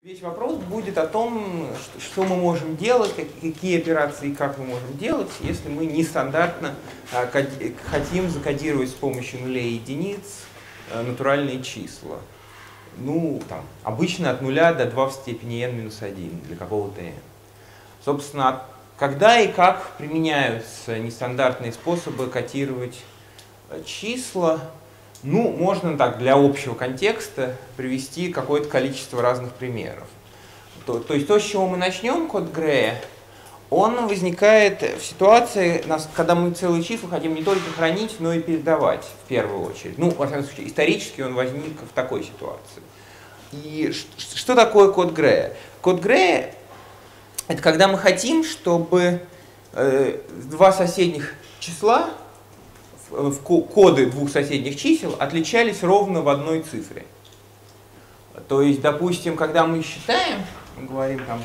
Весь вопрос будет о том, что мы можем делать, какие операции и как мы можем делать, если мы нестандартно хотим закодировать с помощью нулей и единиц натуральные числа. Ну, там, обычно от 0 до 2 в степени n минус 1 для какого-то n. Собственно, когда и как применяются нестандартные способы кодировать числа? Ну, можно так, для общего контекста привести какое-то количество разных примеров. То есть то, с чего мы начнем, код Грея, он возникает в ситуации, когда мы целые числа хотим не только хранить, но и передавать в первую очередь. Ну, во всяком случае, исторически он возник в такой ситуации. И что такое код Грея? Код Грея — это когда мы хотим, чтобы два соседних числа, коды двух соседних чисел отличались ровно в одной цифре. То есть, допустим, когда мы считаем, мы говорим там,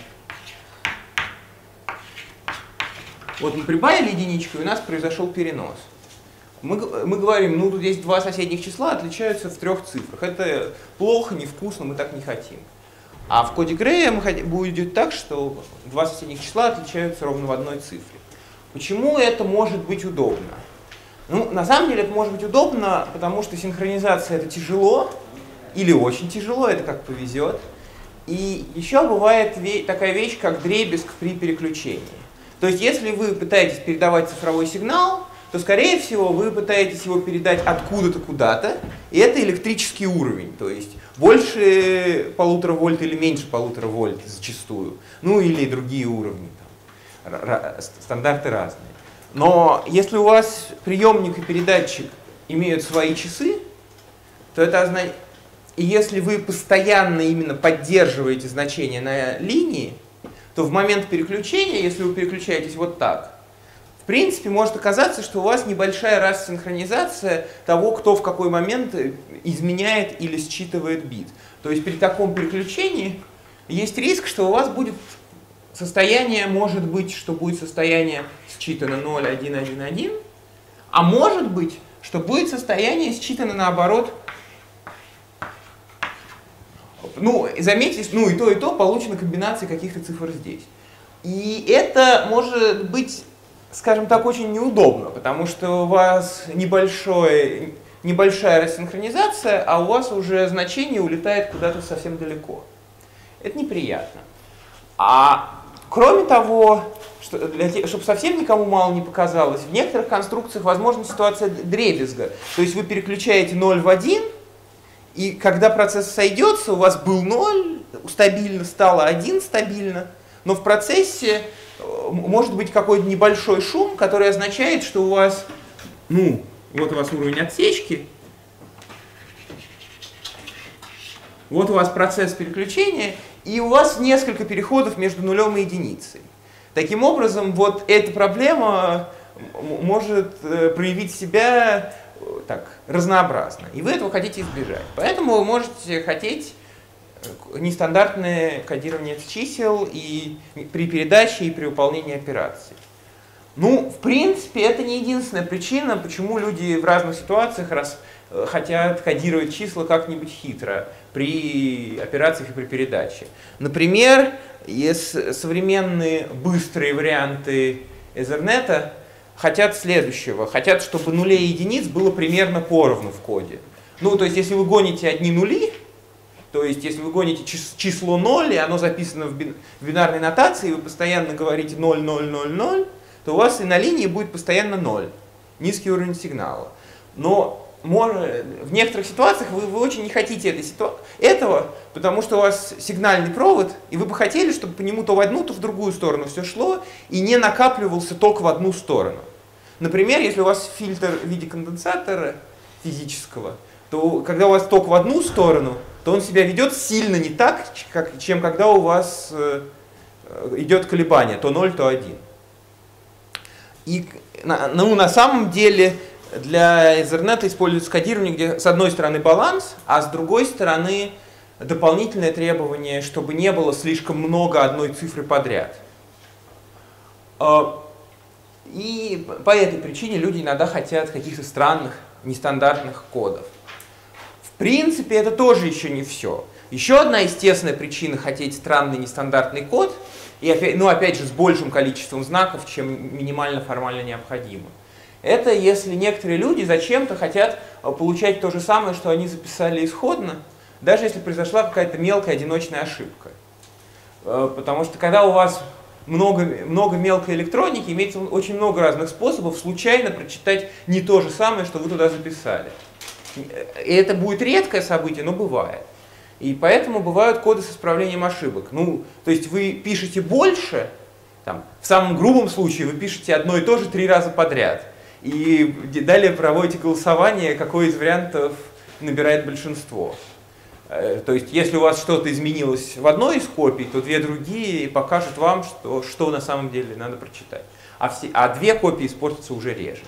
вот мы прибавили единичку, и у нас произошел перенос. Мы говорим, ну тут есть два соседних числа, отличаются в 3 цифрах. Это плохо, невкусно, мы так не хотим. А в коде Грея будет так, что два соседних числа отличаются ровно в одной цифре. Почему это может быть удобно? Ну, на самом деле это может быть удобно, потому что синхронизация — это тяжело, или очень тяжело, это как повезет. И еще бывает такая вещь, как дребезг при переключении. То есть, если вы пытаетесь передавать цифровой сигнал, то, скорее всего, вы пытаетесь его передать откуда-то куда-то, и это электрический уровень, то есть больше 1,5 вольт или меньше 1,5 вольт зачастую, ну или другие уровни, там, стандарты разные. Но если у вас приемник и передатчик имеют свои часы, то это означает, и если вы постоянно именно поддерживаете значение на линии, то в момент переключения, если вы переключаетесь вот так, в принципе может оказаться, что у вас небольшая рассинхронизация того, кто в какой момент изменяет или считывает бит. То есть при таком переключении есть риск, что у вас будет состояние, может быть, что будет состояние считано 0, 1, 1, 1, а может быть, что будет состояние считано наоборот. Ну, заметьте, ну и то получена комбинация каких-то цифр здесь. И это может быть, скажем так, очень неудобно, потому что у вас небольшая рассинхронизация, а у вас уже значение улетает куда-то совсем далеко. Это неприятно. А кроме того, чтобы совсем никому мало не показалось, в некоторых конструкциях возможна ситуация дребезга. То есть вы переключаете 0 в 1, и когда процесс сойдется, у вас был 0 стабильно, стало 1 стабильно, но в процессе может быть какой-то небольшой шум, который означает, что у вас, ну, вот у вас уровень отсечки, вот у вас процесс переключения, и у вас несколько переходов между нулем и единицей. Таким образом, вот эта проблема может проявить себя так разнообразно, и вы этого хотите избежать. Поэтому вы можете хотеть нестандартное кодирование чисел и при передаче, и при выполнении операций. Ну, в принципе, это не единственная причина, почему люди в разных ситуациях хотят кодировать числа как-нибудь хитро при операциях и при передаче. Например, современные быстрые варианты Ethernet хотят следующего. Хотят, чтобы нулей и единиц было примерно поровну в коде. Ну, то есть, если вы гоните одни нули, то есть, если вы гоните число 0, и оно записано в бинарной нотации, и вы постоянно говорите 0, 0, 0, 0, то у вас и на линии будет постоянно 0. Низкий уровень сигнала. Но в некоторых ситуациях вы очень не хотите этого, потому что у вас сигнальный провод, и вы бы хотели, чтобы по нему то в одну, то в другую сторону все шло, и не накапливался ток в одну сторону. Например, если у вас фильтр в виде конденсатора физического, то когда у вас ток в одну сторону, то он себя ведет сильно не так, чем когда у вас идет колебание, то 0, то 1. И на самом деле для Ethernet используется кодирование, где с одной стороны баланс, а с другой стороны дополнительное требование, чтобы не было слишком много одной цифры подряд. И по этой причине люди иногда хотят каких-то странных, нестандартных кодов. В принципе, это тоже еще не все. Еще одна естественная причина хотеть странный нестандартный код, и опять же с большим количеством знаков, чем минимально формально необходимо. Это если некоторые люди зачем-то хотят получать то же самое, что они записали исходно, даже если произошла какая-то мелкая одиночная ошибка. Потому что когда у вас много мелкой электроники, имеется очень много разных способов случайно прочитать не то же самое, что вы туда записали. И это будет редкое событие, но бывает. И поэтому бывают коды с исправлением ошибок. Ну, то есть вы пишете больше, там, в самом грубом случае вы пишете одно и то же 3 раза подряд. И далее проводите голосование, какой из вариантов набирает большинство. То есть если у вас что-то изменилось в одной из копий, то 2 другие покажут вам, что на самом деле надо прочитать. А 2 копии испортятся уже реже.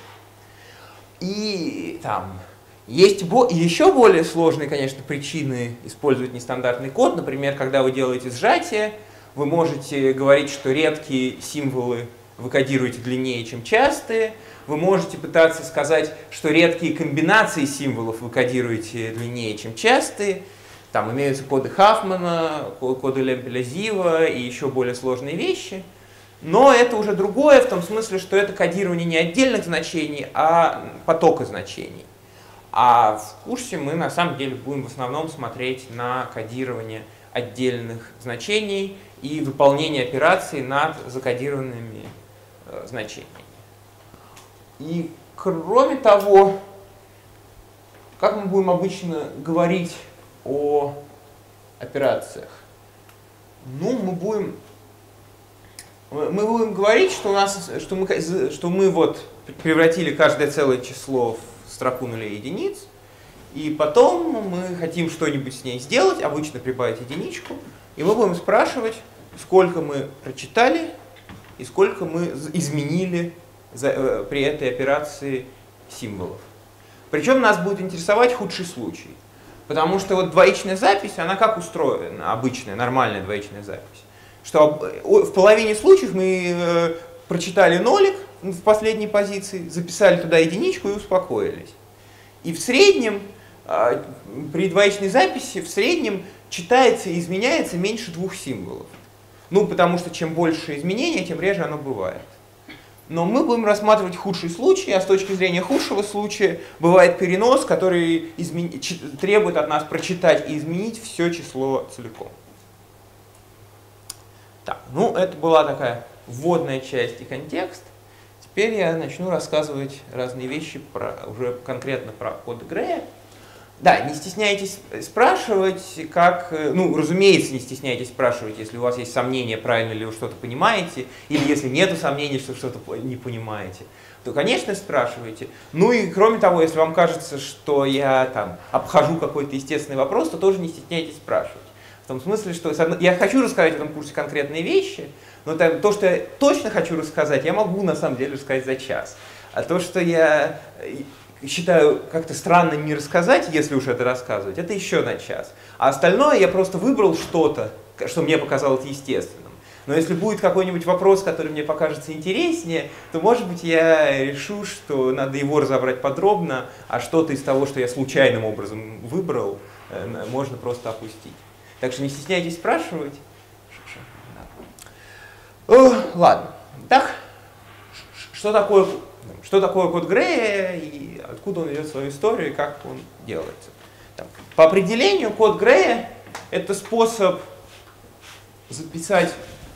И там... Есть еще более сложные, конечно, причины использовать нестандартный код. Например, когда вы делаете сжатие, вы можете говорить, что редкие символы вы кодируете длиннее, чем частые. Вы можете пытаться сказать, что редкие комбинации символов вы кодируете длиннее, чем частые. Там имеются коды Хафмана, коды Лемпеля-Зива и еще более сложные вещи. Но это уже другое в том смысле, что это кодирование не отдельных значений, а потока значений. А в курсе мы на самом деле будем в основном смотреть на кодирование отдельных значений и выполнение операций над закодированными значениями. И кроме того, как мы будем обычно говорить о операциях? Ну, мы будем говорить, что мы вот превратили каждое целое число в строку нулей и единиц, и потом мы хотим что-нибудь с ней сделать, обычно прибавить единичку, и мы будем спрашивать, сколько мы прочитали и сколько мы изменили при этой операции символов. Причем нас будет интересовать худший случай, потому что вот двоичная запись, она как устроена, обычная, нормальная двоичная запись, что в половине случаев мы прочитали нолик в последней позиции, записали туда единичку и успокоились. И в среднем, при двоичной записи, в среднем читается и изменяется меньше 2 символов. Ну, потому что чем больше изменения, тем реже оно бывает. Но мы будем рассматривать худший случай, а с точки зрения худшего случая бывает перенос, который требует от нас прочитать и изменить все число целиком. Так, ну это была такая вводная часть и контекст. Теперь я начну рассказывать разные вещи уже конкретно про код Грея. Да, не стесняйтесь спрашивать, ну, разумеется, не стесняйтесь спрашивать, если у вас есть сомнения, правильно ли вы что-то понимаете, или если нет сомнений, что что-то не понимаете, то, конечно, спрашивайте. Ну и, кроме того, если вам кажется, что я там обхожу какой-то естественный вопрос, то тоже не стесняйтесь спрашивать. В том смысле, что я хочу рассказать в этом курсе конкретные вещи, но то, что я точно хочу рассказать, я могу на самом деле рассказать за час. А то, что я считаю как-то странным не рассказать, если уж это рассказывать, это еще на час. А остальное я просто выбрал что-то, что мне показалось естественным. Но если будет какой-нибудь вопрос, который мне покажется интереснее, то, может быть, я решу, что надо его разобрать подробно, а что-то из того, что я случайным образом выбрал, можно просто опустить. Так что не стесняйтесь спрашивать. Ладно. Так, что такое код Грея и откуда он ведет свою историю и как он делается? Так, по определению код Грея — это способ записать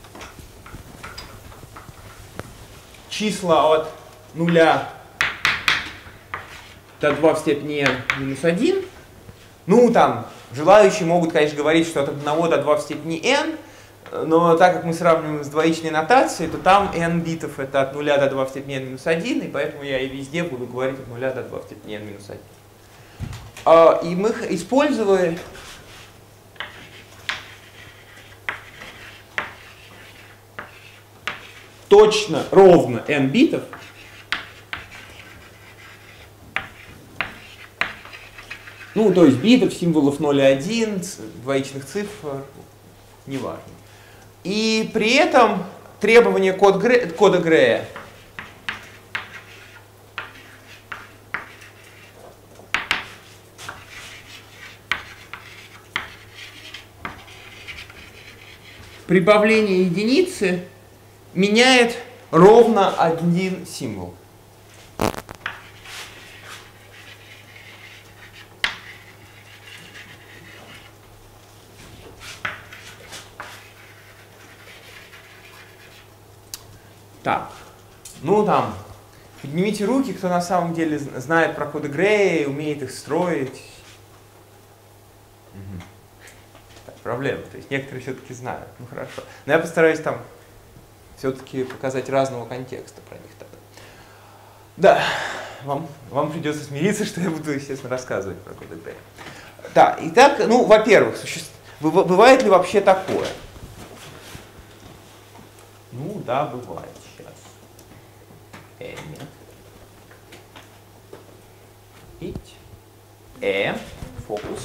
числа от 0 до 2 в степени n минус 1. Ну, там, желающие могут, конечно, говорить, что от 1 до 2 в степени n, но так как мы сравниваем с двоичной нотацией, то там n битов это от 0 до 2 в степени n минус 1, и поэтому я и везде буду говорить от 0 до 2 в степени n минус 1. И мы использовали точно, ровно n битов, ну, то есть битов, символов 0 и 1, двоичных цифр, неважно. И при этом требование кода Грея прибавление единицы меняет ровно один символ. Так, ну там, поднимите руки, кто на самом деле знает про коды Грея, умеет их строить. Угу. Так, проблема, то есть некоторые все-таки знают, ну хорошо. Но я постараюсь там все-таки показать разного контекста про них тогда. Да, вам придется смириться, что я буду, естественно, рассказывать про коды Грея. Да, итак, ну, во-первых, бывает ли вообще такое? Ну, да, бывает. Нет. Фокус.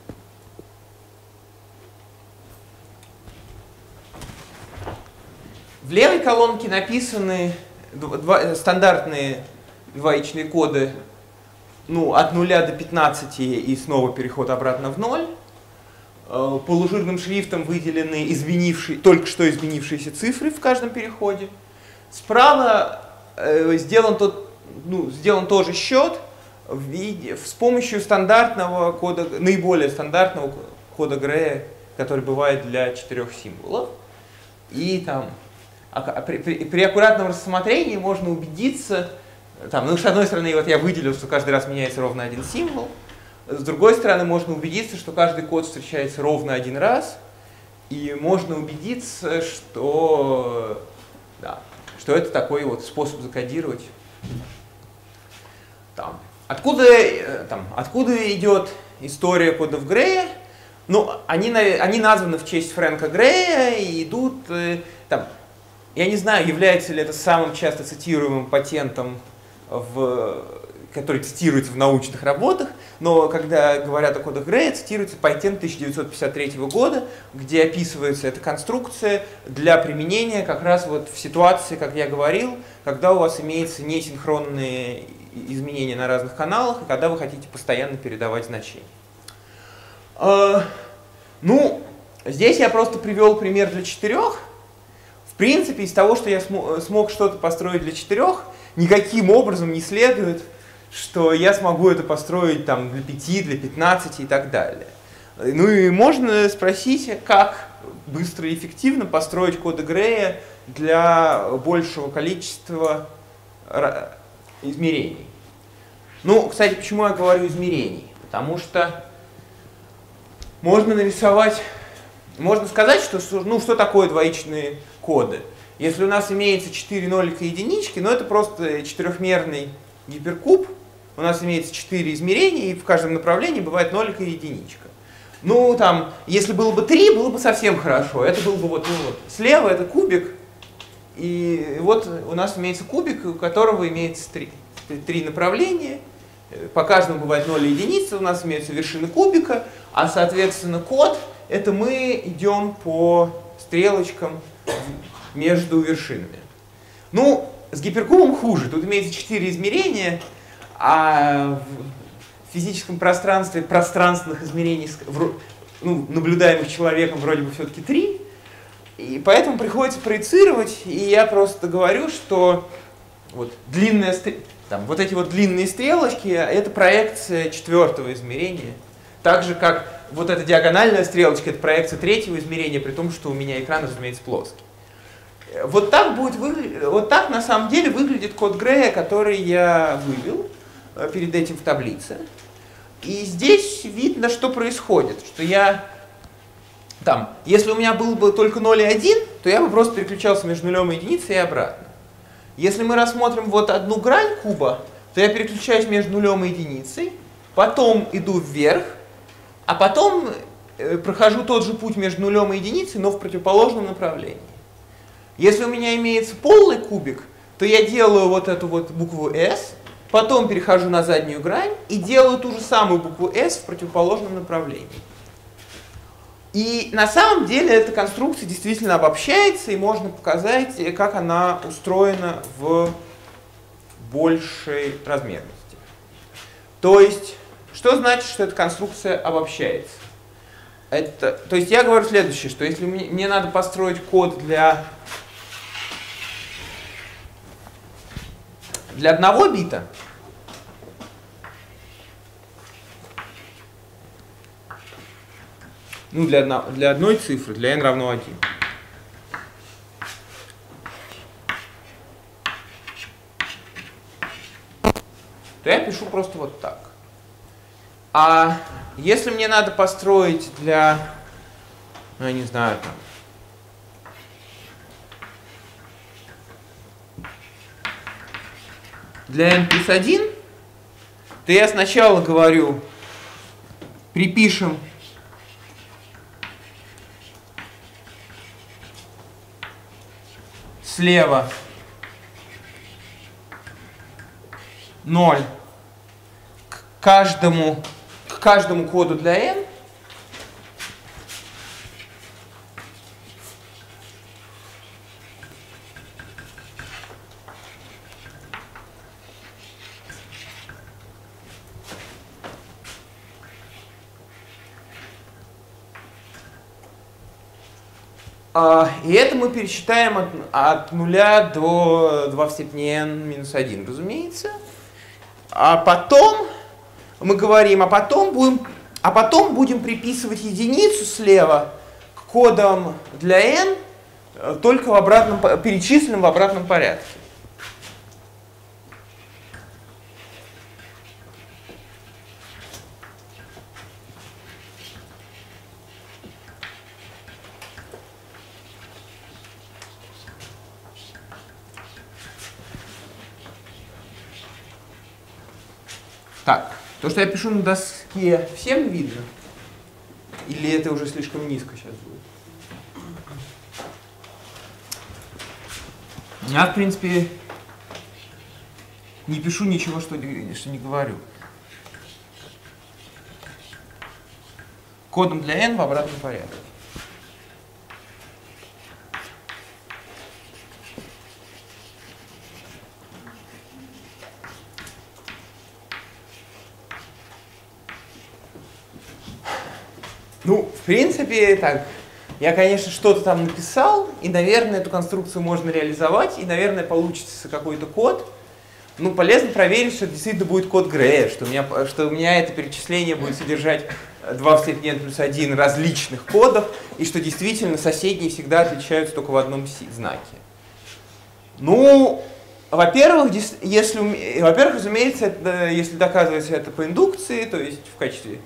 В левой колонке написаны стандартные двоичные коды, ну, от 0 до 15 и снова переход обратно в 0. Полужирным шрифтом выделены только что изменившиеся цифры в каждом переходе. Справа сделан тоже счет с помощью стандартного кода, наиболее стандартного кода Грея, который бывает для 4 символов. И там при аккуратном рассмотрении можно убедиться, ну, с одной стороны, вот я выделил, что каждый раз меняется ровно один символ. С другой стороны, можно убедиться, что каждый код встречается ровно один раз. И можно убедиться, что это такой вот способ закодировать. Откуда идет история кодов Грея? Ну, они названы в честь Фрэнка Грея и идут я не знаю, является ли это самым часто цитируемым патентом, который цитируется в научных работах, но когда говорят о кодах Грея, цитируется патент 1953 года, где описывается эта конструкция для применения как раз вот в ситуации, как я говорил, когда у вас имеются несинхронные изменения на разных каналах, и когда вы хотите постоянно передавать значения. Ну, здесь я просто привел пример для 4. В принципе, из того, что я смог что-то построить для 4, никаким образом не следует, что я смогу это построить там, для 5, для 15 и так далее. Ну и можно спросить, как быстро и эффективно построить коды Грея для большего количества измерений. Ну, кстати, почему я говорю измерений? Потому что можно сказать, что такое двоичные коды. Если у нас имеется 4 нолика и единички, это просто четырехмерный гиперкуб. У нас имеется 4 измерения, и в каждом направлении бывает нолик и единичка. Ну, если было бы 3, было бы совсем хорошо. Это был бы слева это кубик, и вот у нас имеется кубик, у которого имеется 3 направления. По каждому бывает 0 и единица, у нас имеются вершины кубика, а, соответственно, код — это мы идем по стрелочкам между вершинами. Ну, с гиперкубом хуже. Тут имеется 4 измерения, а в физическом пространстве пространственных измерений, наблюдаемых человеком, вроде бы все-таки 3. И поэтому приходится проецировать, и я просто говорю, что вот эти длинные стрелочки — это проекция 4-го измерения. Так же, как вот эта диагональная стрелочка — это проекция 3-го измерения, при том, что у меня экран, разумеется, плоский. Вот так на самом деле выглядит код Грея, который я вывел перед этим в таблице. И здесь видно, что происходит. Что если у меня был бы только 0 и 1, то я бы просто переключался между нулем и единицей и обратно. Если мы рассмотрим вот одну грань куба, то я переключаюсь между нулем и единицей, потом иду вверх, а потом прохожу тот же путь между нулем и единицей, но в противоположном направлении. Если у меня имеется полный кубик, то я делаю вот эту вот букву S, потом перехожу на заднюю грань и делаю ту же самую букву S в противоположном направлении. И на самом деле эта конструкция действительно обобщается, и можно показать, как она устроена в большей размерности. То есть, что значит, что эта конструкция обобщается? То есть я говорю следующее, что если мне надо построить код для одного бита, ну, для одной цифры, для n равно 1. То я пишу просто вот так. А если мне надо построить для, ну, я не знаю, там, для n плюс 1, то я сначала говорю, припишем слева 0 к каждому коду для n. И это мы пересчитаем от 0 до 2 в степени n минус 1, разумеется. А потом мы говорим, а потом будем приписывать единицу слева к кодам для n только перечисленным в обратном порядке. Так, то, что я пишу на доске, всем видно? Или это уже слишком низко сейчас будет? Я, в принципе, не пишу ничего, что не говорю. Кодом для n в обратном порядке. Ну, в принципе, так, я, конечно, что-то там написал, и, наверное, эту конструкцию можно реализовать, и, наверное, получится какой-то код. Ну, полезно проверить, что это действительно будет код Грея, что у меня это перечисление будет содержать 2 в степени n плюс 1 различных кодов, и что действительно соседние всегда отличаются только в одном знаке. Ну, во-первых, разумеется, если доказывается это по индукции, то есть в качестве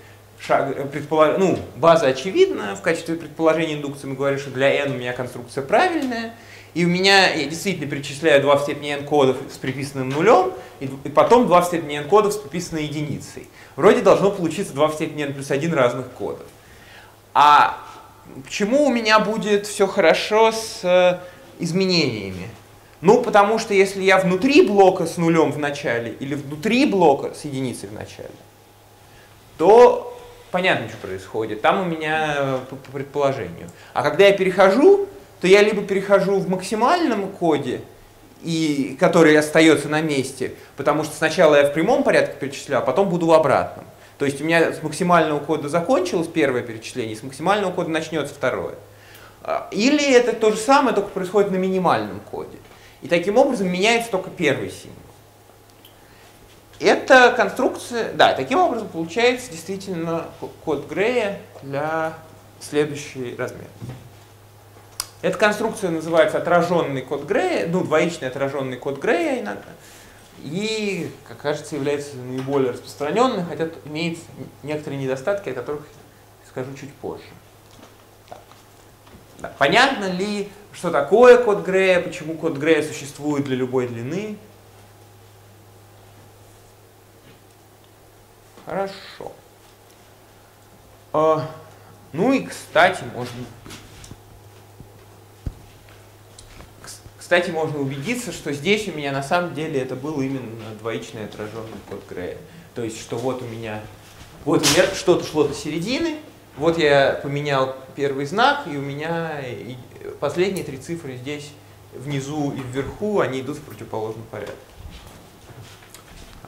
база очевидна, в качестве предположения индукции мы говорим, что для n у меня конструкция правильная, и я действительно перечисляю 2 в степени n кодов с приписанным нулем, и потом 2 в степени n кодов с приписанной единицей. Вроде должно получиться 2 в степени n плюс 1 разных кодов. А почему у меня будет все хорошо с изменениями? Ну, потому что если я внутри блока с нулем в начале или внутри блока с единицей в начале, то понятно, что происходит. Там у меня по предположению. А когда я перехожу, то я либо перехожу в максимальном коде, который остается на месте, потому что сначала я в прямом порядке перечислял, а потом буду в обратном. То есть у меня с максимального кода закончилось первое перечисление, с максимального кода начнется второе. Или это то же самое, только происходит на минимальном коде. И таким образом меняется только первый символ. Эта конструкция, да, таким образом получается действительно код Грея для следующий размер. Эта конструкция называется отраженный код Грея, ну, двоичный отраженный код Грея иногда. И, как кажется, является наиболее распространенным, хотя имеет некоторые недостатки, о которых скажу чуть позже. Так. Да. Понятно ли, что такое код Грея, почему код Грея существует для любой длины? Хорошо. Ну и, кстати, можно убедиться, что здесь у меня на самом деле это был именно двоичный отраженный код Грея. То есть, что вот у меня что-то шло до середины, вот я поменял первый знак, и у меня последние 3 цифры здесь внизу и вверху, они идут в противоположном порядке.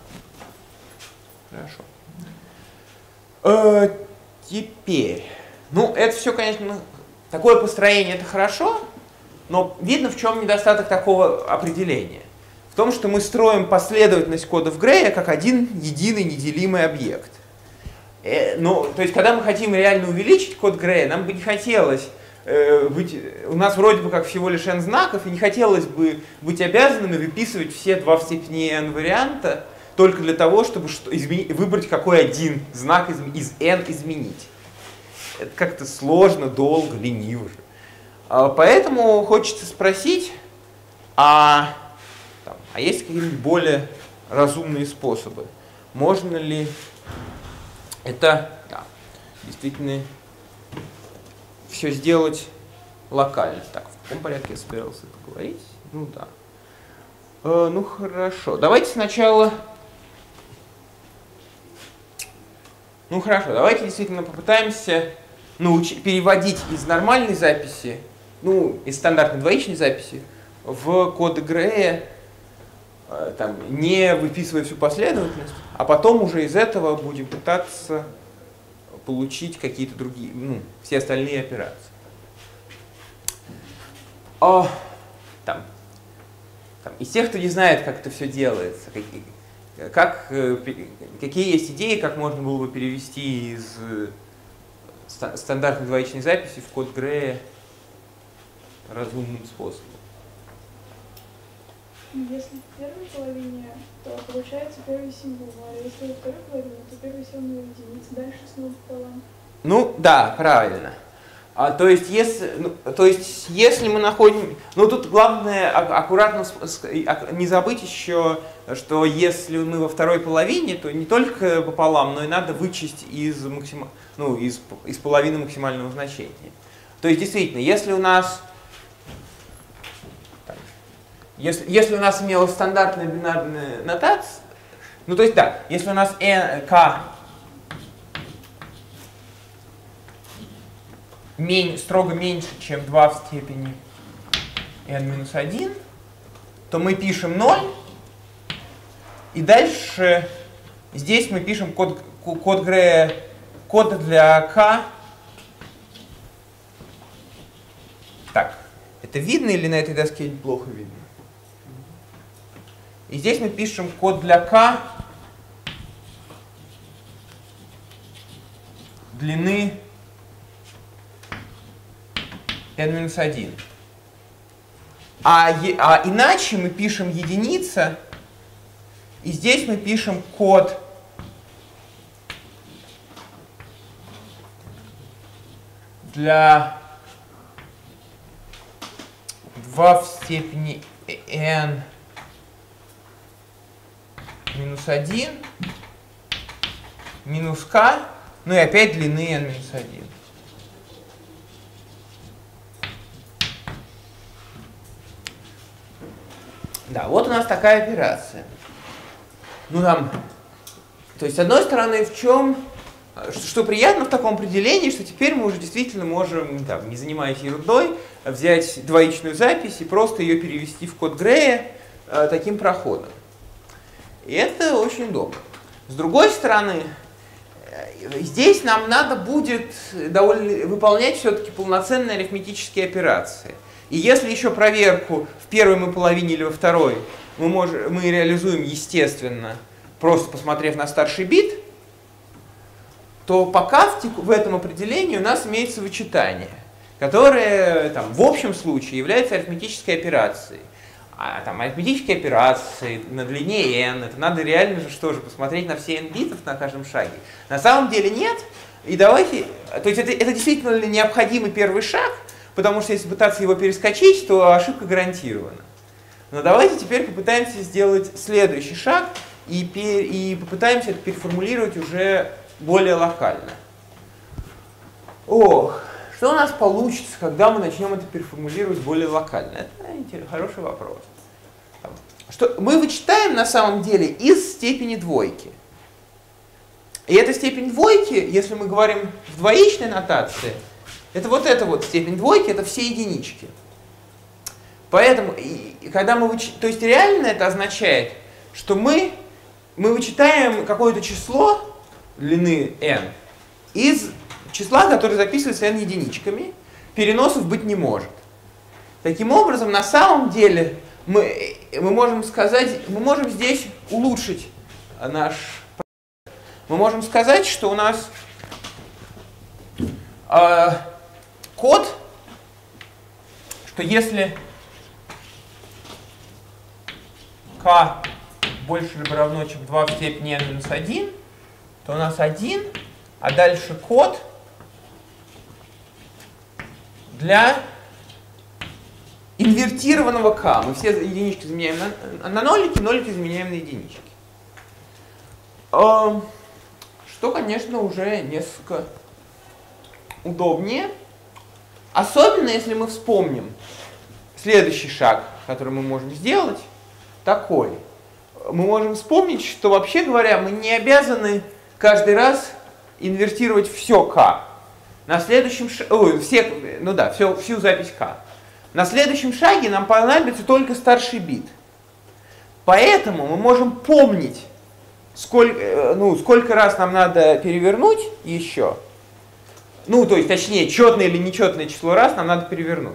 Хорошо. Теперь, Ну, это все, конечно, такое построение это хорошо, но видно, в чем недостаток такого определения. В том, что мы строим последовательность кодов Грея как один единый неделимый объект. Ну, то есть, когда мы хотим реально увеличить код Грея, нам бы не хотелось у нас вроде бы как всего лишь n знаков, и не хотелось бы быть обязанными выписывать все 2 в степени n варианта только для того, чтобы выбрать какой один знак из n изменить. Это как-то сложно, долго, лениво же. Поэтому хочется спросить, а есть какие-нибудь более разумные способы? Можно ли это действительно все сделать локально? Так, в каком порядке я собирался это говорить? Ну да. Ну хорошо. Давайте сначала... Ну хорошо, давайте действительно попытаемся переводить из нормальной записи, из стандартной двоичной записи, в коды Грея, не выписывая всю последовательность, а потом уже из этого будем пытаться получить какие-то другие, все остальные операции. Из тех, кто не знает, как это все делается, какие есть идеи, как можно было бы перевести из стандартной двоичной записи в код Грея разумным способом? Если в первой половине, то получается первый символ, а если во второй половине, то первый символ единицы, дальше снова пополам. Ну да, правильно. То есть, если мы находим... тут главное аккуратно не забыть еще, что если мы во второй половине, то не только пополам, но и надо вычесть из половины максимального значения. То есть, действительно, если у нас имелась стандартная бинарная нотация, если у нас k строго меньше, чем 2 в степени n-1, то мы пишем 0, и дальше здесь мы пишем код Грея, код для k. Так, это видно или на этой доске плохо видно? И здесь мы пишем код для k длины n-1. А иначе мы пишем единица, и здесь мы пишем код для 2 в степени n-1 минус k, и опять длины n-1. Да, вот у нас такая операция. То есть, с одной стороны, что приятно в таком определении, что теперь мы уже действительно можем, не занимаясь ерундой, взять двоичную запись и просто ее перевести в код Грея таким проходом. И это очень удобно. С другой стороны, здесь нам надо будет выполнять все-таки полноценные арифметические операции. И если еще проверку в первой половине или во второй мы реализуем естественно, просто посмотрев на старший бит, то пока в этом определении у нас имеется вычитание, которое в общем случае является арифметической операцией. А арифметические операции на длине n, это надо реально же посмотреть на все n битов на каждом шаге. На самом деле нет. И то есть это действительно необходимый первый шаг, потому что если пытаться его перескочить, то ошибка гарантирована. Но давайте теперь попытаемся сделать следующий шаг и попытаемся это переформулировать уже более локально. Что у нас получится, когда мы начнем это переформулировать более локально? Это хороший вопрос. Мы вычитаем на самом деле из степени двойки. И эта степень двойки, если мы говорим в двоичной нотации, это вот эта вот степень двойки, это все единички. Поэтому, когда то есть реально это означает, что мы вычитаем какое-то число длины n из числа, которое записывается n единичками, переносов быть не может. Таким образом, на самом деле, мы можем сказать, мы можем здесь улучшить наш проект. Мы можем сказать, что у нас код, что если k больше либо равно, чем 2 в степени n минус 1, то у нас 1, а дальше код для инвертированного k. Мы все единички заменяем на нолики, нолики заменяем на единички. Что, конечно, уже несколько удобнее. Особенно, если мы вспомним следующий шаг, который мы можем сделать, такой. Мы можем вспомнить, что, вообще говоря, мы не обязаны каждый раз инвертировать все k. На следующем всю запись k. На следующем шаге нам понадобится только старший бит. Поэтому мы можем помнить, сколько раз нам надо перевернуть еще. То есть, точнее, четное или нечетное число раз нам надо перевернуть.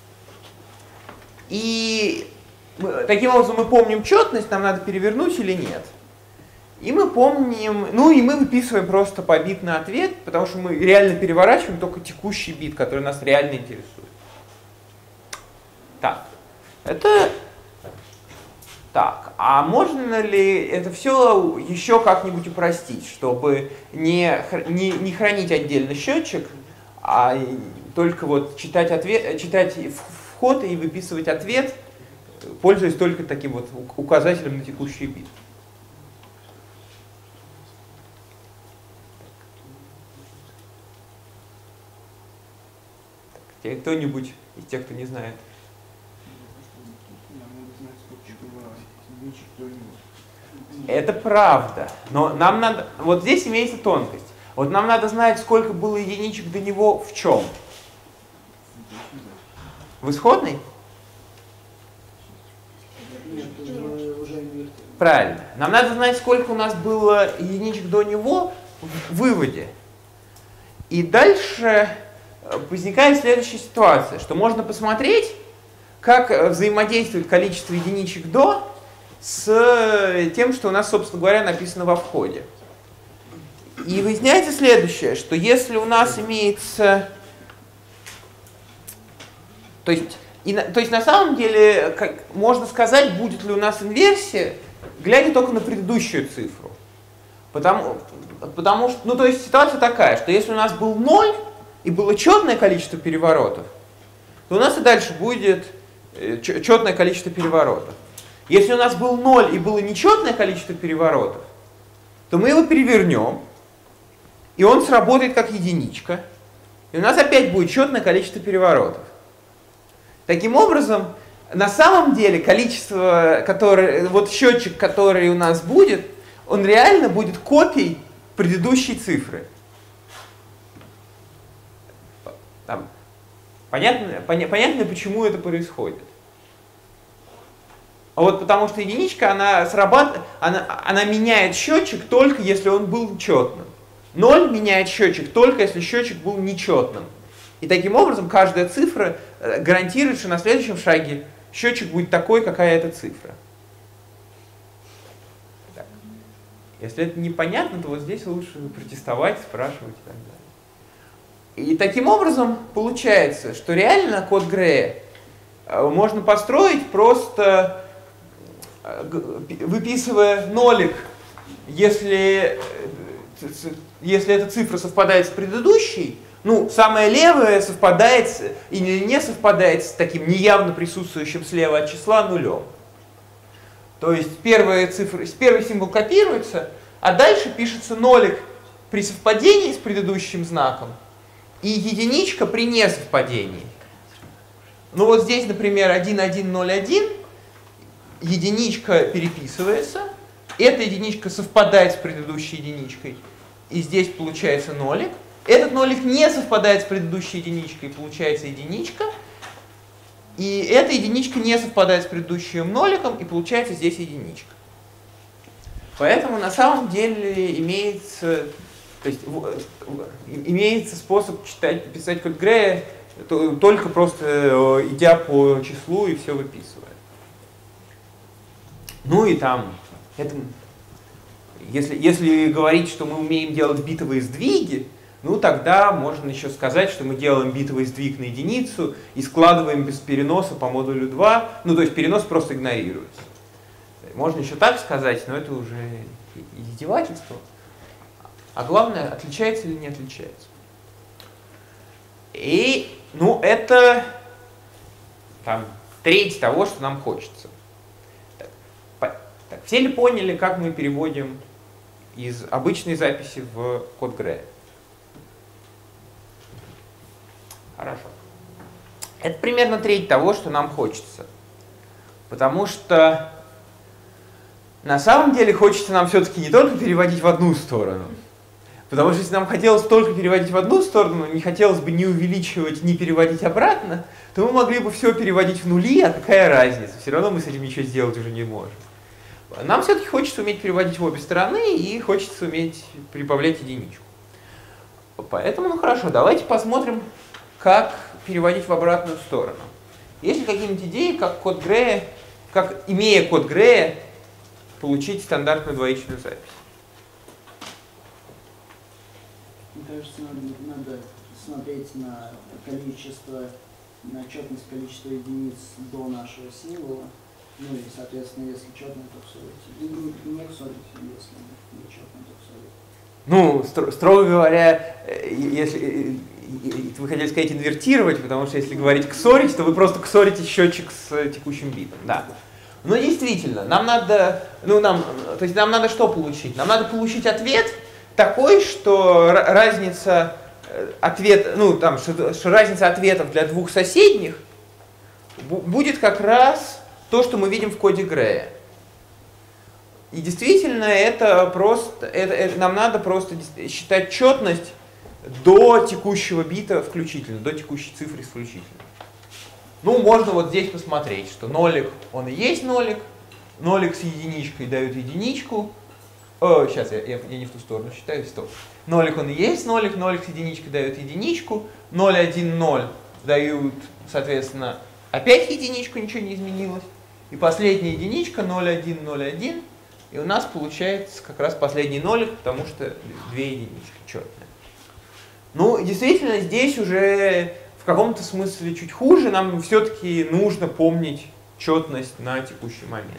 И таким образом мы помним четность, нам надо перевернуть или нет. И мы помним, и мы выписываем просто побитный ответ, потому что мы реально переворачиваем только текущий бит, который нас реально интересует. Так, а можно ли это все еще как-нибудь упростить, чтобы не хранить отдельно счетчик, а только вот читать вход и выписывать ответ, пользуясь только таким вот указателем на текущий бит? Кто-нибудь из тех, кто не знает? Это правда, но нам надо, вот здесь имеется тонкость. Вот нам надо знать, сколько было единичек до него в чем? В исходной? Правильно. Нам надо знать, сколько у нас было единичек до него в выводе. И дальше возникает следующая ситуация, что можно посмотреть, как взаимодействует количество единичек до с тем, что у нас, собственно говоря, написано во входе. И выясняется следующее, что если у нас имеется... То есть на самом деле, можно сказать, будет ли у нас инверсия, глядя только на предыдущую цифру. Потому что, то есть ситуация такая, что если у нас был 0 и было четное количество переворотов, то у нас и дальше будет четное количество переворотов. Если у нас был 0 и было нечетное количество переворотов, то мы его перевернем, и он сработает как единичка, и у нас опять будет четное количество переворотов. Таким образом, на самом деле количество, счетчик, который у нас будет, он реально будет копией предыдущей цифры. Понятно, почему это происходит? А вот потому что единичка, она меняет счетчик только если он был четным. 0 меняет счетчик только если счетчик был нечетным. И таким образом каждая цифра гарантирует, что на следующем шаге счетчик будет такой, какая это цифра. Так. Если это непонятно, то вот здесь лучше протестовать, спрашивать и так далее. И таким образом получается, что реально код Грея можно построить просто выписывая нолик, если эта цифра совпадает с предыдущей, самая левая совпадает или не совпадает с таким неявно присутствующим слева от числа нулем. То есть первый символ копируется, а дальше пишется нолик при совпадении с предыдущим знаком и единичка при несовпадении. Вот здесь, например, 1101, единичка переписывается, эта единичка совпадает с предыдущей единичкой, и здесь получается нолик. Этот нолик не совпадает с предыдущей единичкой, получается единичка. И эта единичка не совпадает с предыдущим ноликом, и получается здесь единичка. Поэтому на самом деле имеется То есть имеется способ писать код Грея только просто идя по числу и все выписывая. Ну и там, если говорить, что мы умеем делать битовые сдвиги, ну тогда можно еще сказать, что мы делаем битовый сдвиг на единицу и складываем без переноса по модулю 2. Ну то есть перенос просто игнорируется. Можно еще так сказать, но это уже издевательство. А главное, отличается или не отличается. И, ну, это там треть того, что нам хочется. Так, все ли поняли, как мы переводим из обычной записи в код Грея? Хорошо. Это примерно треть того, что нам хочется. Потому что на самом деле хочется нам все-таки не только переводить в одну сторону. Потому что если нам хотелось только переводить в одну сторону, не хотелось бы не увеличивать, не переводить обратно, то мы могли бы все переводить в нули, а какая разница? Все равно мы с этим ничего сделать уже не можем. Нам все-таки хочется уметь переводить в обе стороны и хочется уметь прибавлять единичку. Поэтому, ну хорошо, давайте посмотрим, как переводить в обратную сторону. Есть ли какие-нибудь идеи, как код Грея, как, имея код Грея, получить стандартную двоичную запись? Мне кажется, надо смотреть на количество, на четность количества единиц до нашего символа. Ну и, соответственно, если четно, то ксорить. И не ксорить, если не четно, то ксорить. Ну, строго говоря, если вы хотели сказать инвертировать, потому что если говорить ксорить, то вы просто ксорите счетчик с текущим битом. Да. Но действительно, нам надо, то есть нам надо что получить? Нам надо получить ответ такой, что разница что разница ответов для двух соседних будет как раз то, что мы видим в коде Грея. И действительно, нам надо просто считать четность до текущего бита включительно, до текущей цифры включительно. Ну, можно вот здесь посмотреть, что нолик, он и есть нолик, нолик с единичкой дают единичку. Сейчас, я не в ту сторону считаю, стоп. Нолик, он и есть нолик, нолик с единичкой дают единичку, 0, 1, 0 дают, соответственно, опять единичку, ничего не изменилось. И последняя единичка 0, 1, 0, 1. И у нас получается как раз последний нолик, потому что две единички четные. Ну, действительно, здесь уже в каком-то смысле чуть хуже. Нам все-таки нужно помнить четность на текущий момент.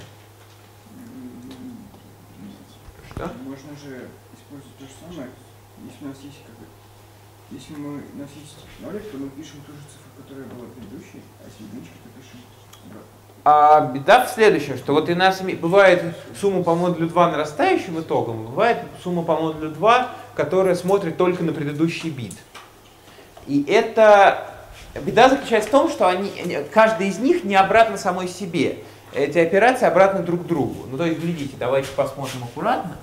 Что? Можно же использовать то же самое. Если у нас есть если у нас есть нолик, то мы пишем ту же цифру, которая была предыдущей, а с единичкой то пишем обратно. А беда в следующем, что вот у нас бывает сумма по модулю 2 нарастающим итогом, бывает сумма по модулю 2, которая смотрит только на предыдущий бит. И эта беда заключается в том, что каждый из них не обратно самой себе. Эти операции обратно друг к другу. Ну то есть, глядите, давайте посмотрим аккуратно.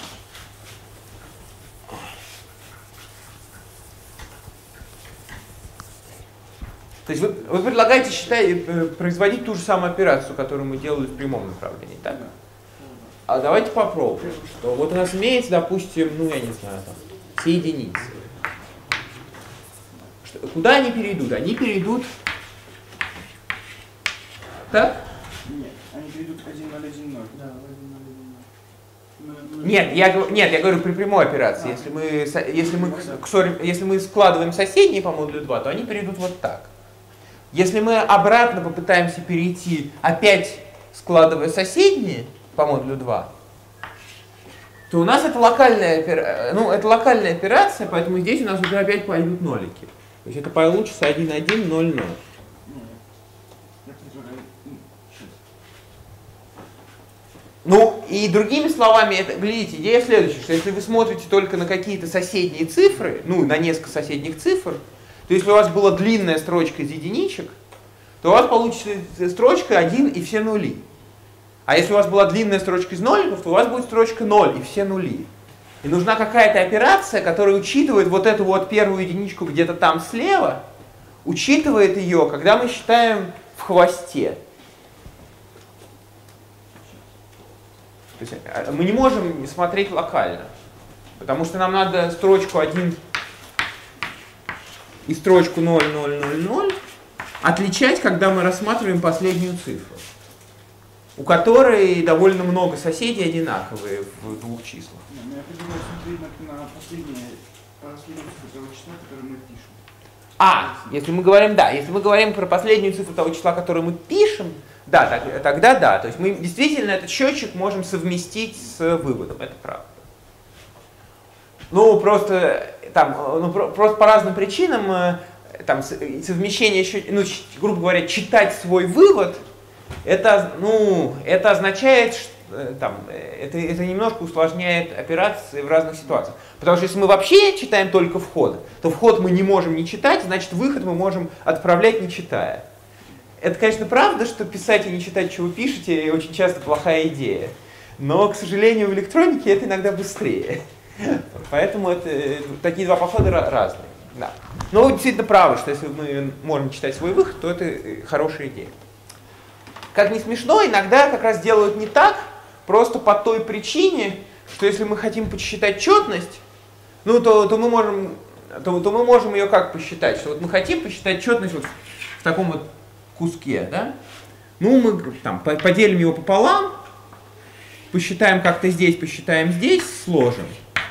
То есть вы предлагаете производить ту же самую операцию, которую мы делали в прямом направлении, так? А давайте попробуем. Что вот у нас имеется, допустим, я не знаю, там, все единицы. Куда они перейдут? Они перейдут... Так? Нет, они перейдут 1, 0, 1, 0. Да, 1, 0, 1, 0. Нет, я говорю при прямой операции. Если мы складываем соседние по модулю 2, то они перейдут вот так. Если мы обратно попытаемся перейти, опять складывая соседние по модулю 2, то у нас это локальная операция, поэтому здесь у нас уже опять пойдут нолики. То есть это получится 1, 1, 0, 0. Ну, и другими словами, глядите, идея следующая, что если вы смотрите только на какие-то соседние цифры, на несколько соседних цифр, то если у вас была длинная строчка из единичек, то у вас получится строчка 1 и все нули. А если у вас была длинная строчка из ноликов, то у вас будет строчка 0 и все нули. И нужна какая-то операция, которая учитывает вот эту вот первую единичку где-то там слева, учитывает ее, когда мы считаем в хвосте. То есть мы не можем смотреть локально. Потому что нам надо строчку 1 и строчку 0, 0, 0, 0 отличать, когда мы рассматриваем последнюю цифру, у которой довольно много соседей одинаковые в двух числах. Я предлагаю смотреть на последнюю цифру того числа, которое мы пишем. Если мы говорим про последнюю цифру того числа, которое мы пишем, да, тогда да. То есть мы действительно этот счетчик можем совместить с выводом, это правда. Просто по разным причинам там, совмещение, грубо говоря, читать свой вывод, это означает, что это немножко усложняет операции в разных ситуациях. Потому что если мы вообще читаем только вход, то вход мы не можем не читать, значит выход мы можем отправлять не читая. Это, конечно, правда, что писать и не читать, что вы пишете, очень часто плохая идея. Но, к сожалению, в электронике это иногда быстрее. Поэтому такие два подхода разные. Да. Но вы действительно правы, что если мы можем читать свой выход, то это хорошая идея. Как ни смешно, иногда как раз делают не так, просто по той причине, что если мы хотим посчитать четность, то мы можем ее как посчитать? Что вот мы хотим посчитать четность вот в таком вот куске, да? Мы там поделим его пополам, посчитаем как-то здесь, посчитаем здесь, сложим.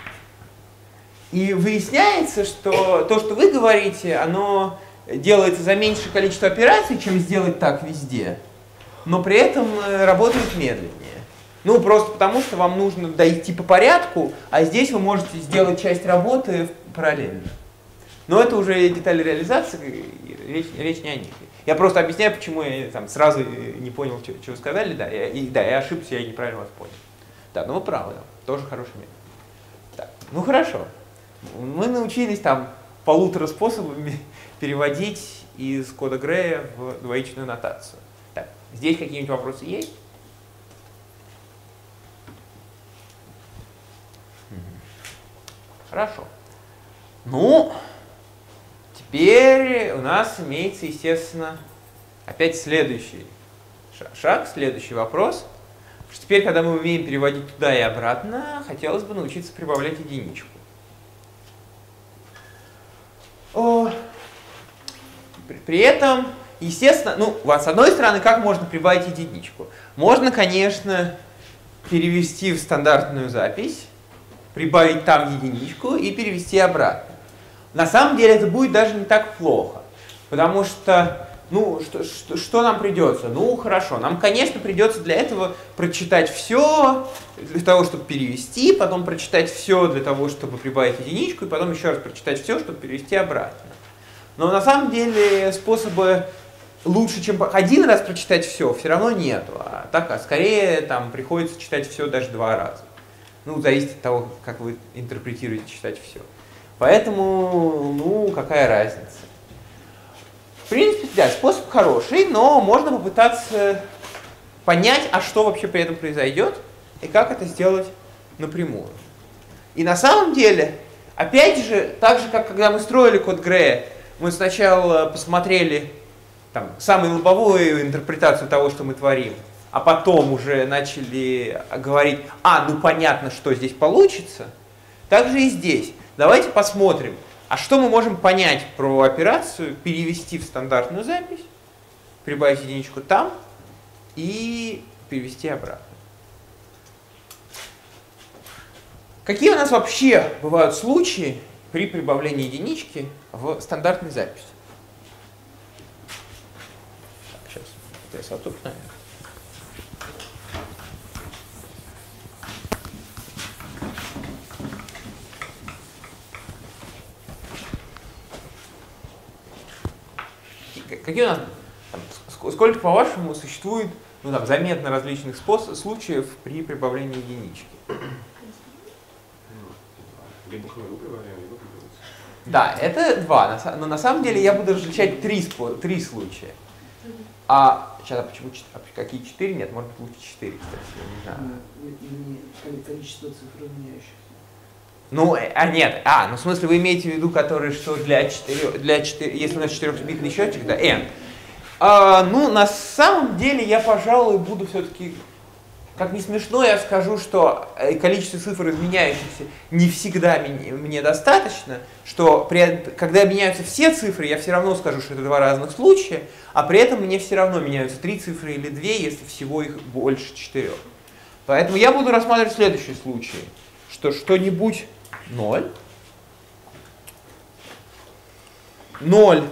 И выясняется, что то, что вы говорите, оно делается за меньшее количество операций, чем сделать так везде, но при этом работает медленнее. Просто потому, что вам нужно дойти по порядку, а здесь вы можете сделать часть работы параллельно. Но это уже детали реализации, речь не о них. Я просто объясняю, почему я там сразу не понял, что вы сказали, я ошибся, я неправильно вас понял. Да, вы правы, тоже хороший метод. Так, хорошо. Мы научились там 1,5 способами переводить из кода Грея в двоичную нотацию. Так, здесь какие-нибудь вопросы есть? Хорошо. Теперь у нас имеется, естественно, опять следующий шаг, следующий вопрос. Что теперь, когда мы умеем переводить туда и обратно, хотелось бы научиться прибавлять единичку. При этом, естественно, с одной стороны, как можно прибавить единичку? Можно, конечно, перевести в стандартную запись, прибавить там единичку и перевести обратно. На самом деле это будет даже не так плохо, потому что, что нам придется? Хорошо, нам, конечно, придется для этого прочитать все, для того, чтобы перевести, потом прочитать все для того, чтобы прибавить единичку, и потом еще раз прочитать все, чтобы перевести обратно. Но на самом деле способа лучше, чем один раз прочитать все равно нету, а скорее там приходится читать все даже 2 раза. Зависит от того, как вы интерпретируете читать все. Поэтому, какая разница? В принципе, да, способ хороший, но можно попытаться понять, что вообще при этом произойдет, и как это сделать напрямую. И на самом деле, опять же, так же, как когда мы строили код Грея, мы сначала посмотрели самую лобовую интерпретацию того, что мы творим, а потом уже начали говорить, понятно, что здесь получится, так же и здесь. Давайте посмотрим, что мы можем понять про операцию, перевести в стандартную запись, прибавить единичку там и перевести обратно. Какие у нас вообще бывают случаи при прибавлении единички в стандартной записи? Сейчас, высоту, наверное. Какие у нас, сколько, по-вашему, существует заметно различных случаев при прибавлении единички? Либо хмыру прибавляем, либо прибавляем. Да, это 2. Но на самом деле я буду различать 3 случая. Сейчас, почему какие 4? Нет, может быть лучше 4, кстати, я не знаю. Количество цифр меняющихся. Нет. В смысле, вы имеете в виду, которые, что для 4, если у нас 4-битный счетчик, да, n. На самом деле я, пожалуй, буду все-таки как не смешно, я скажу, что количество цифр изменяющихся не всегда мне достаточно, что когда меняются все цифры, я все равно скажу, что это два разных случая, а при этом мне все равно меняются 3 цифры или 2, если всего их больше 4. Поэтому я буду рассматривать следующие случаи, что что-нибудь 0, 0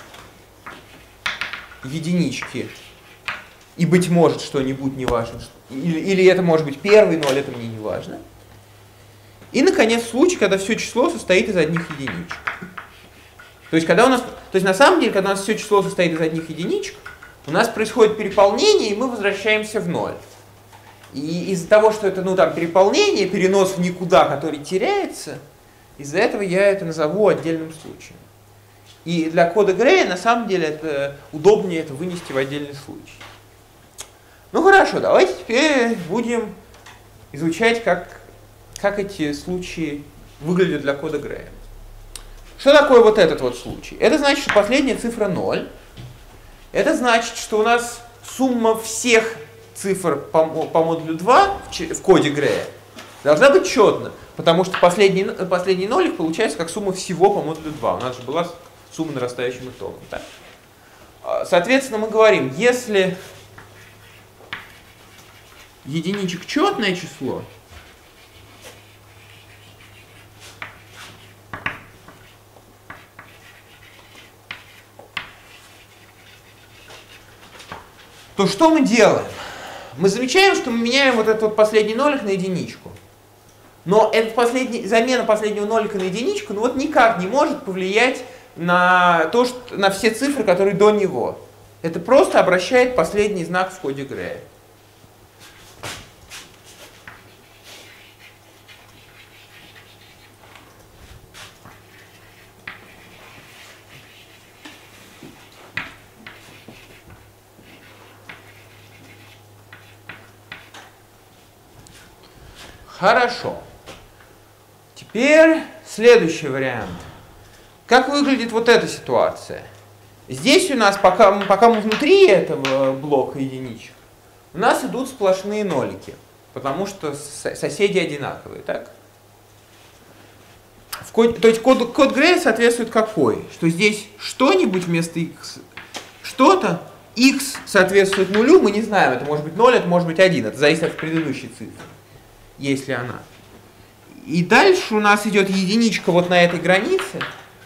единички, и, быть может, что-нибудь не важно, или это может быть первый 0, это мне не важно. И, наконец, случай, когда все число состоит из одних единичек. То есть на самом деле, когда у нас все число состоит из одних единичек, у нас происходит переполнение, и мы возвращаемся в 0. И из-за того, что это переполнение, перенос в никуда, который теряется, из-за этого я это назову отдельным случаем. И для кода Грея, на самом деле, это удобнее это вынести в отдельный случай. Ну хорошо, давайте теперь будем изучать, как эти случаи выглядят для кода Грея. Что такое вот этот вот случай? Это значит, что последняя цифра 0. Это значит, что у нас сумма всех цифр по модулю 2 в коде Грея должна быть четна, потому что последний нолик получается как сумма всего по модулю 2. У нас же была сумма нарастающим итогом. Так? Соответственно, мы говорим, если единичек четное число, то что мы делаем? Мы замечаем, что мы меняем вот этот вот последний нолик на единичку. Но замена последнего нолика на единичку никак не может повлиять на все цифры, которые до него. Это просто обращает последний знак в коде Грея. Хорошо. Теперь следующий вариант. Как выглядит вот эта ситуация? Здесь у нас, пока мы внутри этого блока единичек, у нас идут сплошные нолики, потому что соседи одинаковые, так? То есть код Грея соответствует какой? Что здесь что-нибудь вместо x, что-то, x соответствует нулю, мы не знаем, это может быть 0, это может быть 1, это зависит от предыдущей цифры, если она. И дальше у нас идет единичка вот на этой границе.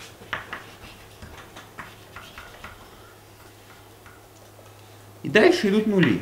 И дальше идут нули.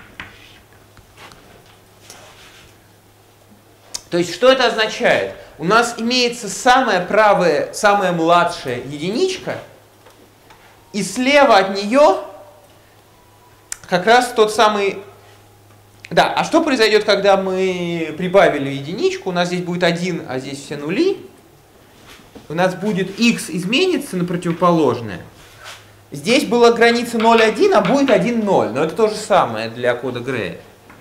То есть, что это означает? У нас имеется самая правая, самая младшая единичка, и слева от нее как раз тот самый... Да, а что произойдет, когда мы прибавили единичку? У нас здесь будет 1, а здесь все нули. У нас будет x изменится на противоположное. Здесь была граница 0,1, а будет 1,0. Но это то же самое для кода Грея.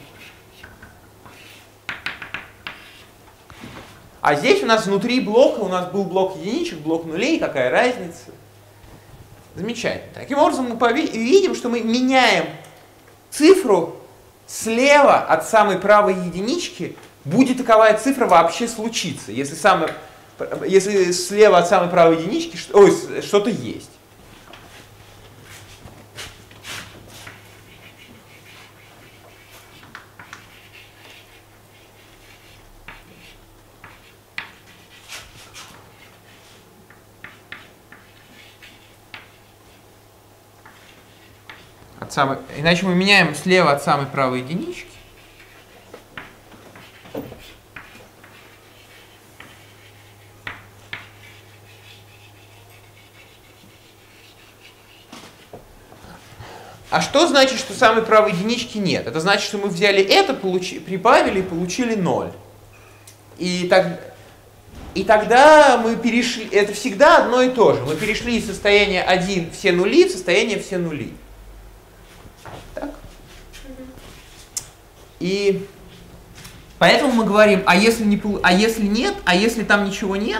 А здесь у нас внутри блока, у нас был блок единичек, блок нулей, какая разница? Замечательно. Таким образом, мы видим, что мы меняем цифру слева от самой правой единички, будет таковая цифра вообще случиться, если слева от самой правой единички что-то есть. Иначе мы меняем слева от самой правой единички. А что значит, что самой правой единички нет? Это значит, что мы взяли это, прибавили и получили 0. И тогда мы перешли, это всегда одно и то же. Мы перешли из состояния 1 все нули в состояние все нули. Так? И поэтому мы говорим, а если нет, а если там ничего нет,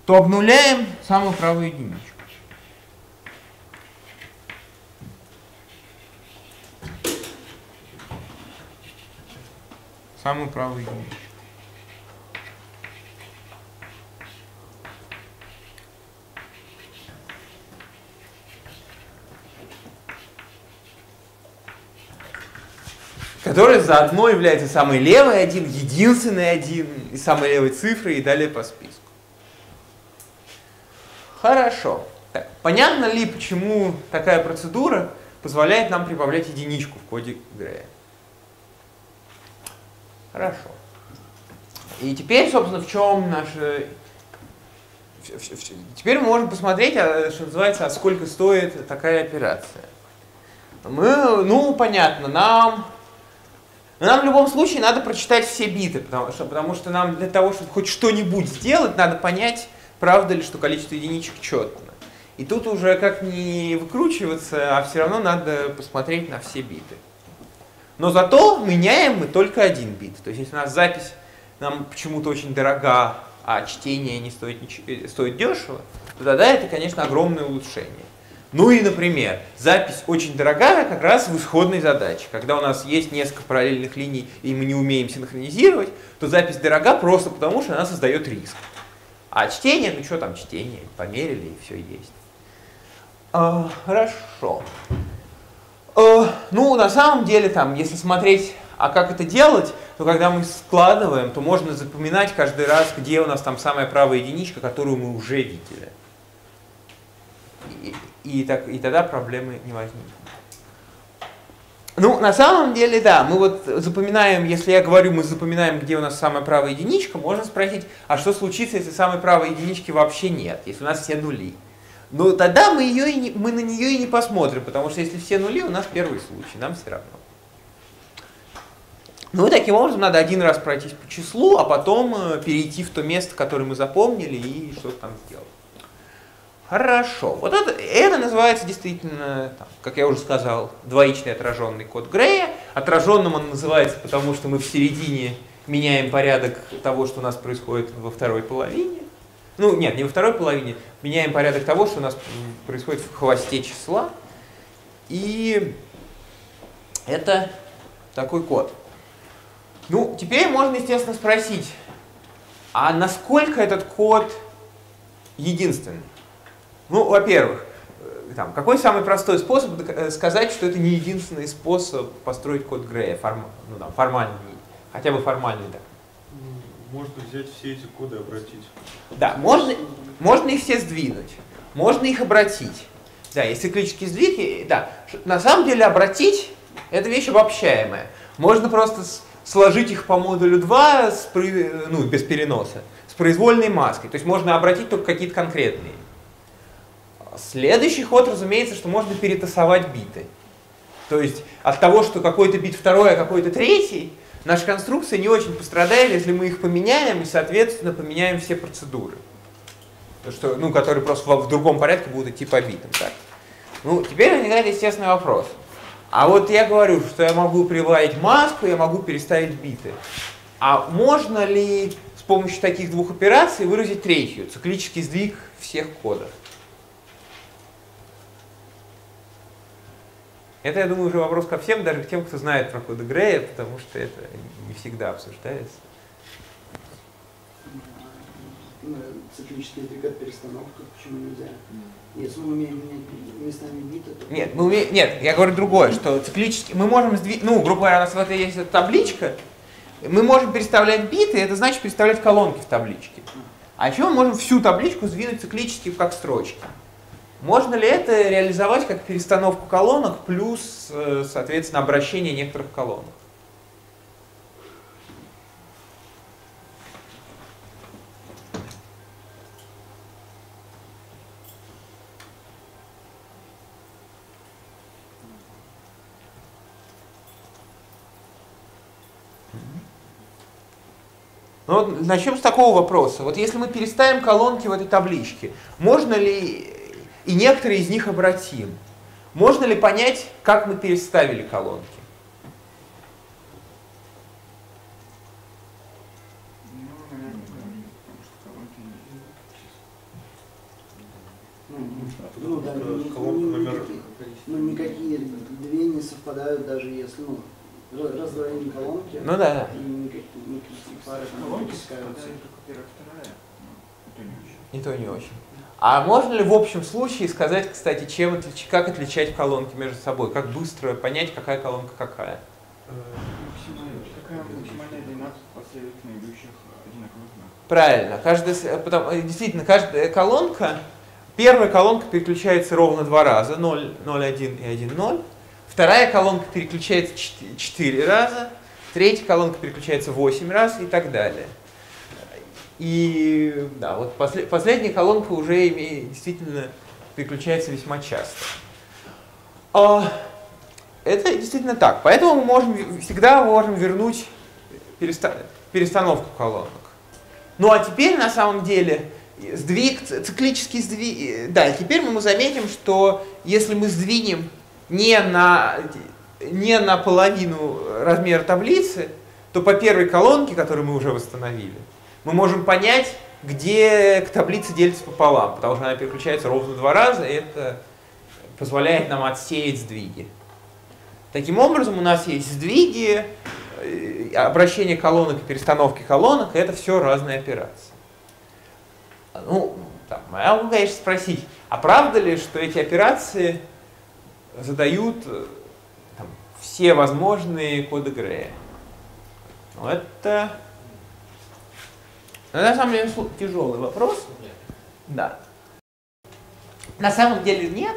то обнуляем самую правую единичку. Самую правую единичку. Который заодно является самой левой один, единственной один, и самой левой цифрой, и далее по списку. Хорошо. Так, понятно ли, почему такая процедура позволяет нам прибавлять единичку в коде Грея? Хорошо. И теперь, собственно, в чем наша... Теперь мы можем посмотреть, что называется, а сколько стоит такая операция. Ну, понятно, нам в любом случае надо прочитать все биты, потому что нам для того, чтобы хоть что-нибудь сделать, надо понять, правда ли, что количество единичек четно. И тут уже как не выкручиваться, а все равно надо посмотреть на все биты. Но зато меняем мы только один бит. То есть если у нас запись нам почему-то очень дорога, а чтение не стоит дешево, то тогда это, конечно, огромное улучшение. Ну и, например, запись очень дорогая как раз в исходной задаче. Когда у нас есть несколько параллельных линий, и мы не умеем синхронизировать, то запись дорога просто потому, что она создает риск. А чтение, ну что там чтение, померили и все есть. Хорошо. Ну, на самом деле, там, если смотреть, а как это делать, то когда мы складываем, то можно запоминать каждый раз, где у нас там самая правая единичка, которую мы уже видели. И тогда проблемы не возникнут. Ну, на самом деле, да, мы вот запоминаем, если я говорю, мы запоминаем, где у нас самая правая единичка, можно спросить, а что случится, если самой правой единички вообще нет, если у нас все нули? Ну, тогда мы на нее и не посмотрим, потому что если все нули, у нас первый случай, нам все равно. Ну и таким образом надо один раз пройтись по числу, а потом перейти в то место, которое мы запомнили, и что-то там сделать. Хорошо. Вот это называется действительно, как я уже сказал, двоичный отраженный код Грея. Отраженным он называется, потому что мы в середине меняем порядок того, что у нас происходит во второй половине. Ну, нет, не во второй половине. Меняем порядок того, что у нас происходит в хвосте числа. И это такой код. Ну, теперь можно, естественно, спросить, а насколько этот код единственный? Ну, во-первых, какой самый простой способ сказать, что это не единственный способ построить код Грея, формальный, хотя бы формальный, да. Можно взять все эти коды и обратить. Да, можно их все сдвинуть, можно их обратить. Да, есть циклический сдвиг, да. На самом деле обратить — это вещь обобщаемая. Можно просто сложить их по модулю 2 без переноса, с произвольной маской. То есть можно обратить только какие-то конкретные. Следующий ход, разумеется, что можно перетасовать биты. То есть от того, что какой-то бит второй, а какой-то третий, наша конструкция не очень пострадает, если мы их поменяем и, соответственно, поменяем все процедуры. Которые просто в другом порядке будут идти по битам. Так? Ну, теперь возникает естественный вопрос. А вот я говорю, что я могу прибавить маску, я могу переставить биты. А можно ли с помощью таких двух операций выразить третью, циклический сдвиг всех кодов? Это, я думаю, уже вопрос ко всем, даже к тем, кто знает про коды Грея, потому что это не всегда обсуждается. Циклический сдвиг от перестановки, почему нельзя? Если мы умеем менять местами биты, то... Нет, я говорю другое, что циклически мы можем сдвинуть, грубо говоря, у нас вот есть эта табличка, мы можем переставлять биты, это значит переставлять колонки в табличке. А еще мы можем всю табличку сдвинуть циклически как строчки. Можно ли это реализовать как перестановку колонок плюс, соответственно, обращение некоторых колонок? Ну, вот начнем с такого вопроса. Вот если мы переставим колонки в этой табличке, можно ли, и некоторые из них обратим, можно ли понять, как мы переставили колонки? Ну да, колонка номер... никакие две не совпадают, даже если раздвоение колонки. Ну да. И никакие пары там не пропускаются. Только первая, вторая. Это не очень. И то не очень. А можно ли в общем случае сказать, кстати, как отличать колонки между собой? Как быстро понять, какая колонка какая? Какая максимальная длина последовательно идущих одинаковых знаков? Правильно. Действительно, каждая колонка, первая колонка переключается ровно 2 раза, 0, 0, 1 и 1, 0. Вторая колонка переключается 4 раза, третья колонка переключается 8 раз и так далее. И да, вот последняя колонка уже действительно переключается весьма часто. Это действительно так. Поэтому мы всегда можем вернуть перестановку колонок. Ну а теперь на самом деле циклический сдвиг. Да, и теперь мы заметим, что если мы сдвинем не на половину размера таблицы, то по первой колонке, которую мы уже восстановили, мы можем понять, где к таблице делится пополам, потому что она переключается ровно 2 раза, и это позволяет нам отсеять сдвиги. Таким образом, у нас есть сдвиги, обращение колонок и перестановки колонок, это все разные операции. Ну, я могу, конечно, спросить, а правда ли, что эти операции задают все возможные коды Грея? Ну, это... на самом деле тяжелый вопрос. Да. На самом деле нет.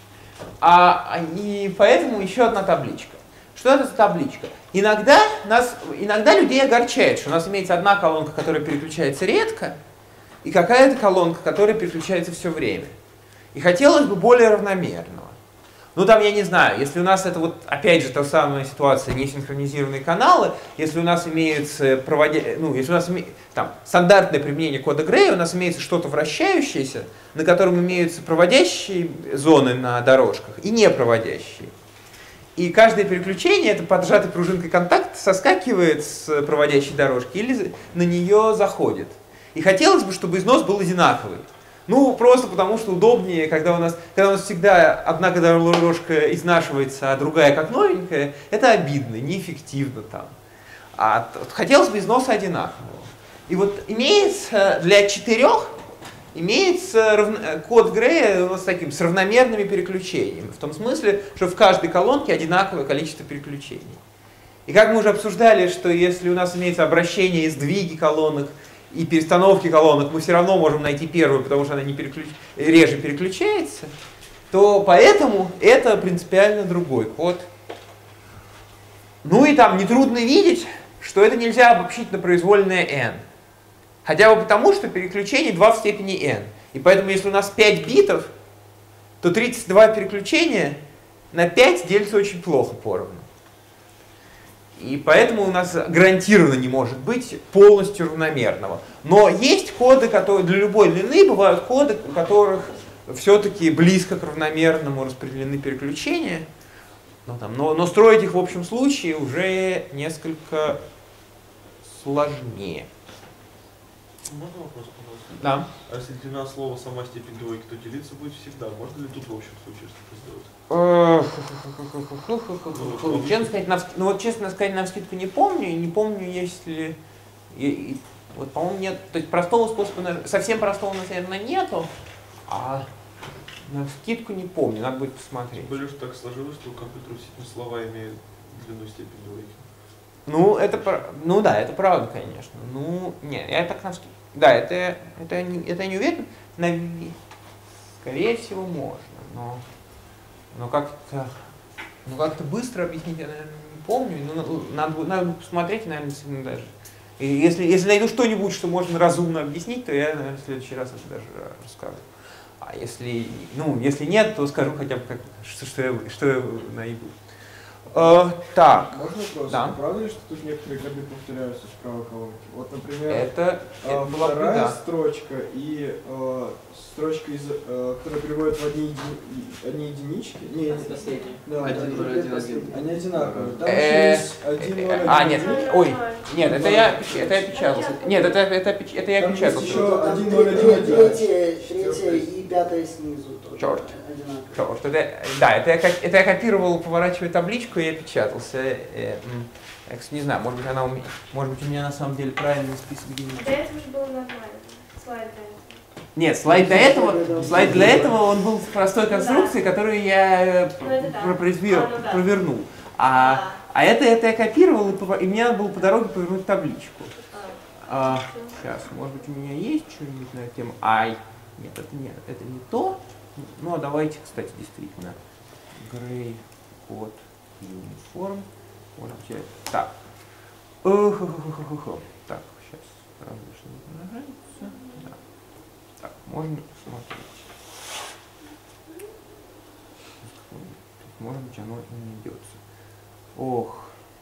И поэтому еще одна табличка. Что это за табличка? Иногда людей огорчает, что у нас имеется одна колонка, которая переключается редко, и какая-то колонка, которая переключается все время. И хотелось бы более равномерного. Ну там, я не знаю, если у нас это вот, опять же, та самая ситуация, несинхронизированные каналы, если у нас имеется если у нас стандартное применение кода Грея, у нас имеется что-то вращающееся, на котором имеются проводящие зоны на дорожках и непроводящие. И каждое переключение, это поджатой пружинкой контакт, соскакивает с проводящей дорожки или на нее заходит. И хотелось бы, чтобы износ был одинаковый. Ну, просто потому что удобнее, когда у нас всегда одна дорожка изнашивается, а другая как новенькая, это обидно, неэффективно там. А хотелось бы износа одинакового. И вот имеется для 4, имеется код Грея с равномерными переключениями. В том смысле, что в каждой колонке одинаковое количество переключений. И как мы уже обсуждали, что если у нас имеется обращение и сдвиги колонок, и перестановки колонок, мы все равно можем найти первую, потому что она реже переключается, то поэтому это принципиально другой код. Ну и там нетрудно видеть, что это нельзя обобщить на произвольное n. Хотя бы потому, что переключений 2 в степени n. И поэтому если у нас 5 битов, то 32 переключения на 5 делятся очень плохо поровну. И поэтому у нас гарантированно не может быть полностью равномерного. Но есть коды, которые для любой длины бывают коды, у которых все-таки близко к равномерному распределены переключения. Но строить их в общем случае уже несколько сложнее. Можно вопрос, пожалуйста? Да. А если длина слова сама степень двойки, то делиться будет всегда. Можно ли тут в общем случае что-то сделать? Честно сказать, навскидку не помню. Не помню, если... Вот, по-моему, нет. То есть простого способа, совсем простого, наверное, нету. А навскидку не помню, надо будет посмотреть. Тем более, что так сложилось, что у компьютера действительно слова имеют длину степень двойки. Это правда, конечно. Нет, я так навскидку. Да, это не уверен. Скорее всего, можно, но как-то быстро объяснить я, наверное, не помню. Надо посмотреть, наверное, даже. И если найду что-нибудь, что можно разумно объяснить, то я, наверное, в следующий раз это даже расскажу. А если нет, то скажу хотя бы, что я найду. Так. Можно вопрос? Да. Правда ли, что тут некоторые коды повторяются с правой колонки? Вот, например, Это была вторая строчка и строчка, которая переводит в одни единички. Да, они одинаковые. Там нет, Нет, это я печатался. Нет, это я Там есть печатался. еще Там 1.0.1.1. третья и пятая снизу тоже Черт. одинаково. Да, это я копировал, поворачивая табличку, и я печатался. Я, кстати, не знаю, может быть, у меня на самом деле правильный список где-нибудь. До этого же было нормально. Слайд до этого. Нет, слайд для этого, он был в простой конструкции, которую я провернул. А это я копировал, и мне надо было по дороге повернуть табличку. Сейчас, может быть, у меня есть что-нибудь на эту тему? Нет, это не то. Ну, а давайте, кстати, действительно. Gray, код, uniform. Может быть, так. Так, сейчас. Разве что не нравится. Да. Так, можно посмотреть. Может быть, оно и не идется. Ох.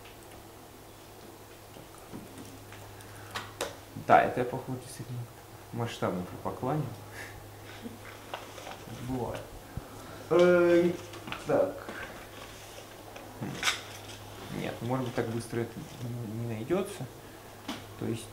Да, это я, походу, действительно масштабно пропокланил. Бывает. Так. Нет, может быть, так быстро это не найдется. То есть,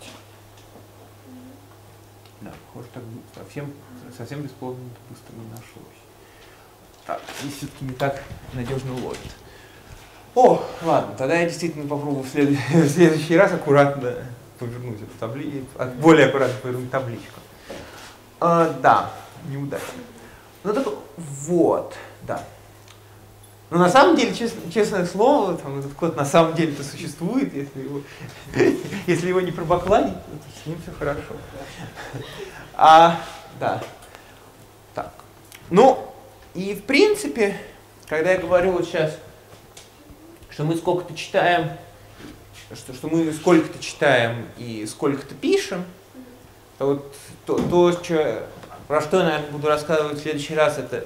да, похоже, так совсем бесплодно быстро не нашлось. Так, здесь все-таки не так надежно ловит. О, ладно, тогда я действительно попробую в следующий раз аккуратно повернуть эту табличку, более аккуратно повернуть табличку. Да, неудачно. Ну так вот, да. Но на самом деле, честное слово, там, этот код на самом деле-то существует, если его не пробакланить, то с ним все хорошо. Да. Так. Ну, и в принципе, когда я говорю вот сейчас, что мы сколько-то читаем, что мы сколько-то читаем и сколько-то пишем, то вот про что я, наверное, буду рассказывать в следующий раз, это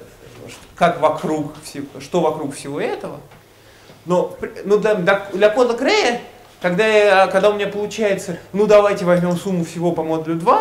что вокруг всего этого. Но для кода Грея, когда у меня получается, ну давайте возьмем сумму всего по модулю 2,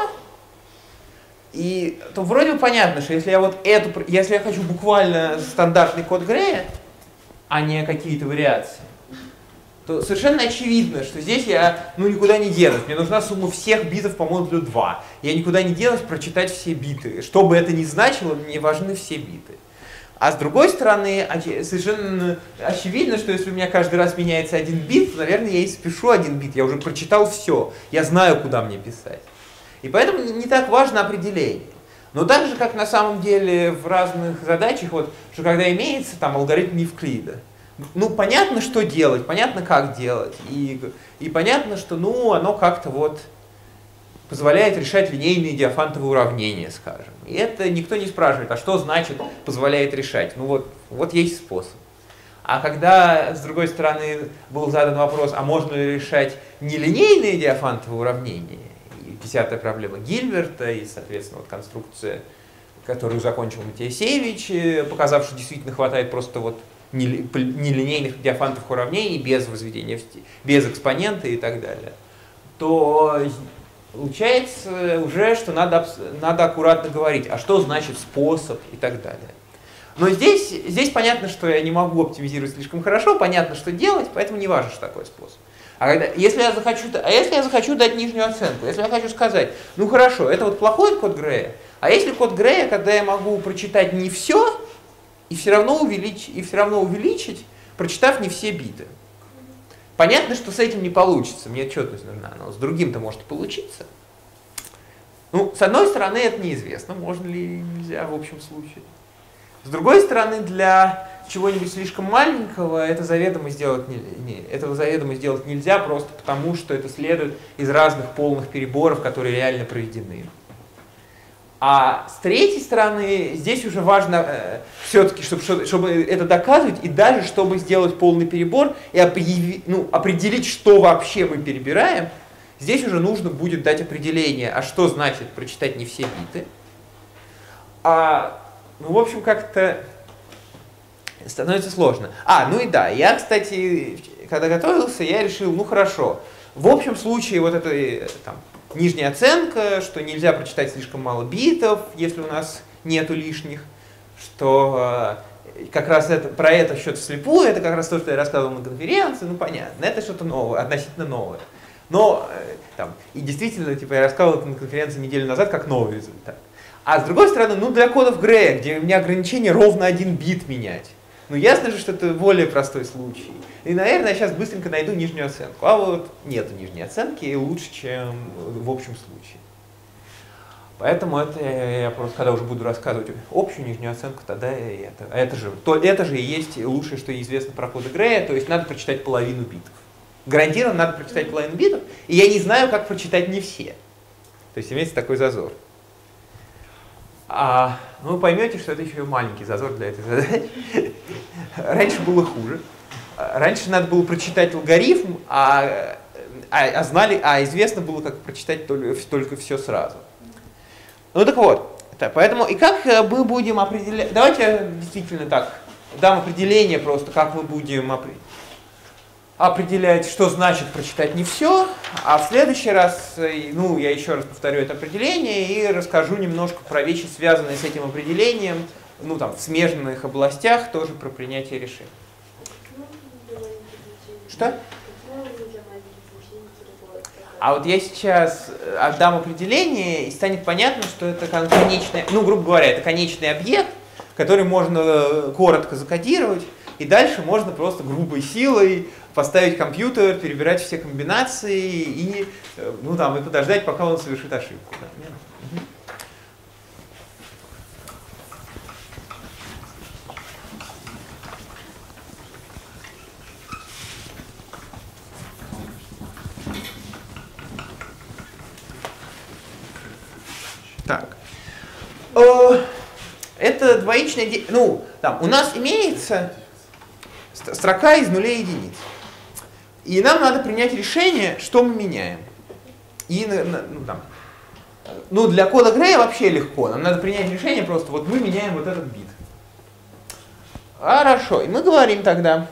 то вроде бы понятно, что если я хочу буквально стандартный код Грея, а не какие-то вариации, то совершенно очевидно, что здесь я никуда не денусь. Мне нужна сумма всех битов по модулю 2. Я никуда не денусь прочитать все биты. Что бы это ни значило, мне важны все биты. А с другой стороны, совершенно очевидно, что если у меня каждый раз меняется один бит, то, наверное, я и спешу один бит. Я уже прочитал все. Я знаю, куда мне писать. И поэтому не так важно определение. Но так же, как на самом деле в разных задачах, что когда имеется там алгоритм Евклида, понятно, что делать, понятно, как делать, и понятно, что оно как-то позволяет решать линейные диафантовые уравнения, скажем. И это никто не спрашивает, а что значит позволяет решать? Вот есть способ. А когда, с другой стороны, был задан вопрос, а можно ли решать нелинейные диафантовые уравнения, и 10-я проблема Гильберта, и, соответственно, конструкция, которую закончил Матиасевич, показав, что действительно хватает просто нелинейных диафантовых уравнений без возведения без экспонента и так далее, то получается уже, что надо аккуратно говорить, а что значит способ и так далее. Но здесь понятно, что я не могу оптимизировать слишком хорошо, понятно, что делать, поэтому не важно, что такое способ. Если я захочу дать нижнюю оценку, если я хочу сказать, хорошо, это плохой код Грея, а если код Грея, когда я могу прочитать не все, и все равно увеличить, прочитав не все биты. Понятно, что с этим не получится, мне отчетность нужна, но с другим-то может получиться. С одной стороны, это неизвестно, можно ли или нельзя в общем случае. С другой стороны, для чего-нибудь слишком маленького этого заведомо сделать нельзя, просто потому, что это следует из разных полных переборов, которые реально проведены. А с третьей стороны, здесь уже важно все-таки, чтобы это доказывать, и даже чтобы сделать полный перебор и определить, что вообще мы перебираем, здесь уже нужно будет дать определение, а что значит прочитать не все биты. В общем, как-то становится сложно. Я, кстати, когда готовился, я решил, хорошо, в общем случае этой нижняя оценка, что нельзя прочитать слишком мало битов, если у нас нету лишних, что как раз про это счет вслепую, это как раз то, что я рассказывал на конференции, понятно, это что-то новое, относительно новое. Но там, и действительно, типа, я рассказывал это на конференции неделю назад как новый результат. А с другой стороны, ну для кодов Грея, где у меня ограничение ровно 1 бит менять, ну ясно же, что это более простой случай. И, наверное, я сейчас быстренько найду нижнюю оценку. А вот нету нижней оценки, и лучше, чем в общем случае. Поэтому это я просто, когда уже буду рассказывать общую нижнюю оценку, тогда и это. А это же и есть лучшее, что известно про коды Грея, то есть надо прочитать половину битов. Гарантированно надо прочитать половину битов, и я не знаю, как прочитать не все. То есть имеется такой зазор. Ну, вы поймете, что это еще и маленький зазор для этой задачи. Раньше было хуже. Раньше надо было прочитать алгоритм, известно было, как прочитать только все сразу. Ну так вот, поэтому и как мы будем определять... Давайте я действительно так дам определение просто, как мы будем определять, что значит прочитать не все, а в следующий раз, ну, я еще раз повторю это определение и расскажу немножко про вещи, связанные с этим определением, ну, там, в смежных областях, тоже про принятие решений. Что? А вот я сейчас отдам определение, и станет понятно, что это конечный, ну, грубо говоря, это конечный объект, который можно коротко закодировать, и дальше можно просто грубой силой поставить компьютер, перебирать все комбинации и, ну, там, и подождать, пока он совершит ошибку. Да? Так. Это двоичное... Ну, там, у нас имеется строка из нулей и единиц. И нам надо принять решение, что мы меняем. И, ну, для кода Грея вообще легко. Нам надо принять решение просто, вот мы меняем вот этот бит. Хорошо. И мы говорим тогда,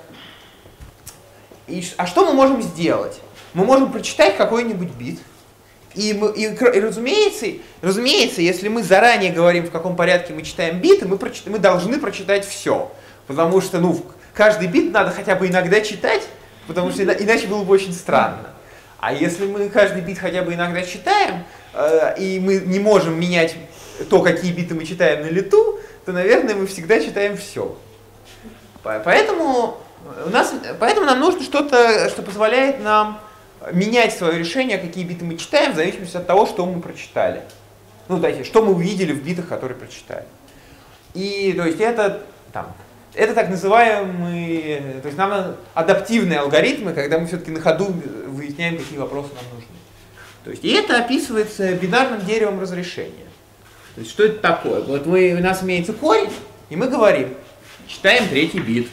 а что мы можем сделать? Мы можем прочитать какой-нибудь бит. И разумеется, если мы заранее говорим, в каком порядке мы читаем биты, мы должны прочитать все. Потому что, ну, каждый бит надо хотя бы иногда читать, потому что иначе было бы очень странно. А если мы каждый бит хотя бы иногда читаем, и мы не можем менять то, какие биты мы читаем на лету, то, наверное, мы всегда читаем все. Поэтому нам нужно что-то, что позволяет нам менять свое решение, какие биты мы читаем, в зависимости от того, что мы прочитали. Ну, то есть, что мы увидели в битах, которые прочитали. И, то есть, это так называемые, то есть, нам адаптивные алгоритмы, когда мы все-таки на ходу выясняем, какие вопросы нам нужны. То есть, и это описывается бинарным деревом разрешения. То есть, что это такое? Вот у нас имеется корень, и мы говорим, читаем третий бит.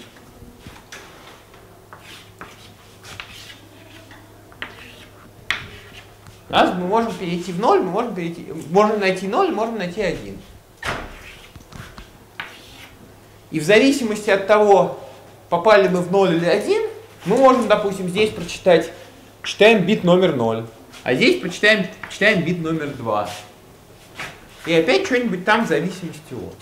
Мы можем перейти в 0, можем найти 0, можем найти 1. И в зависимости от того, попали мы в 0 или 1, мы можем, допустим, здесь читаем бит номер 0, а здесь читаем бит номер 2. И опять что-нибудь там в зависимости от.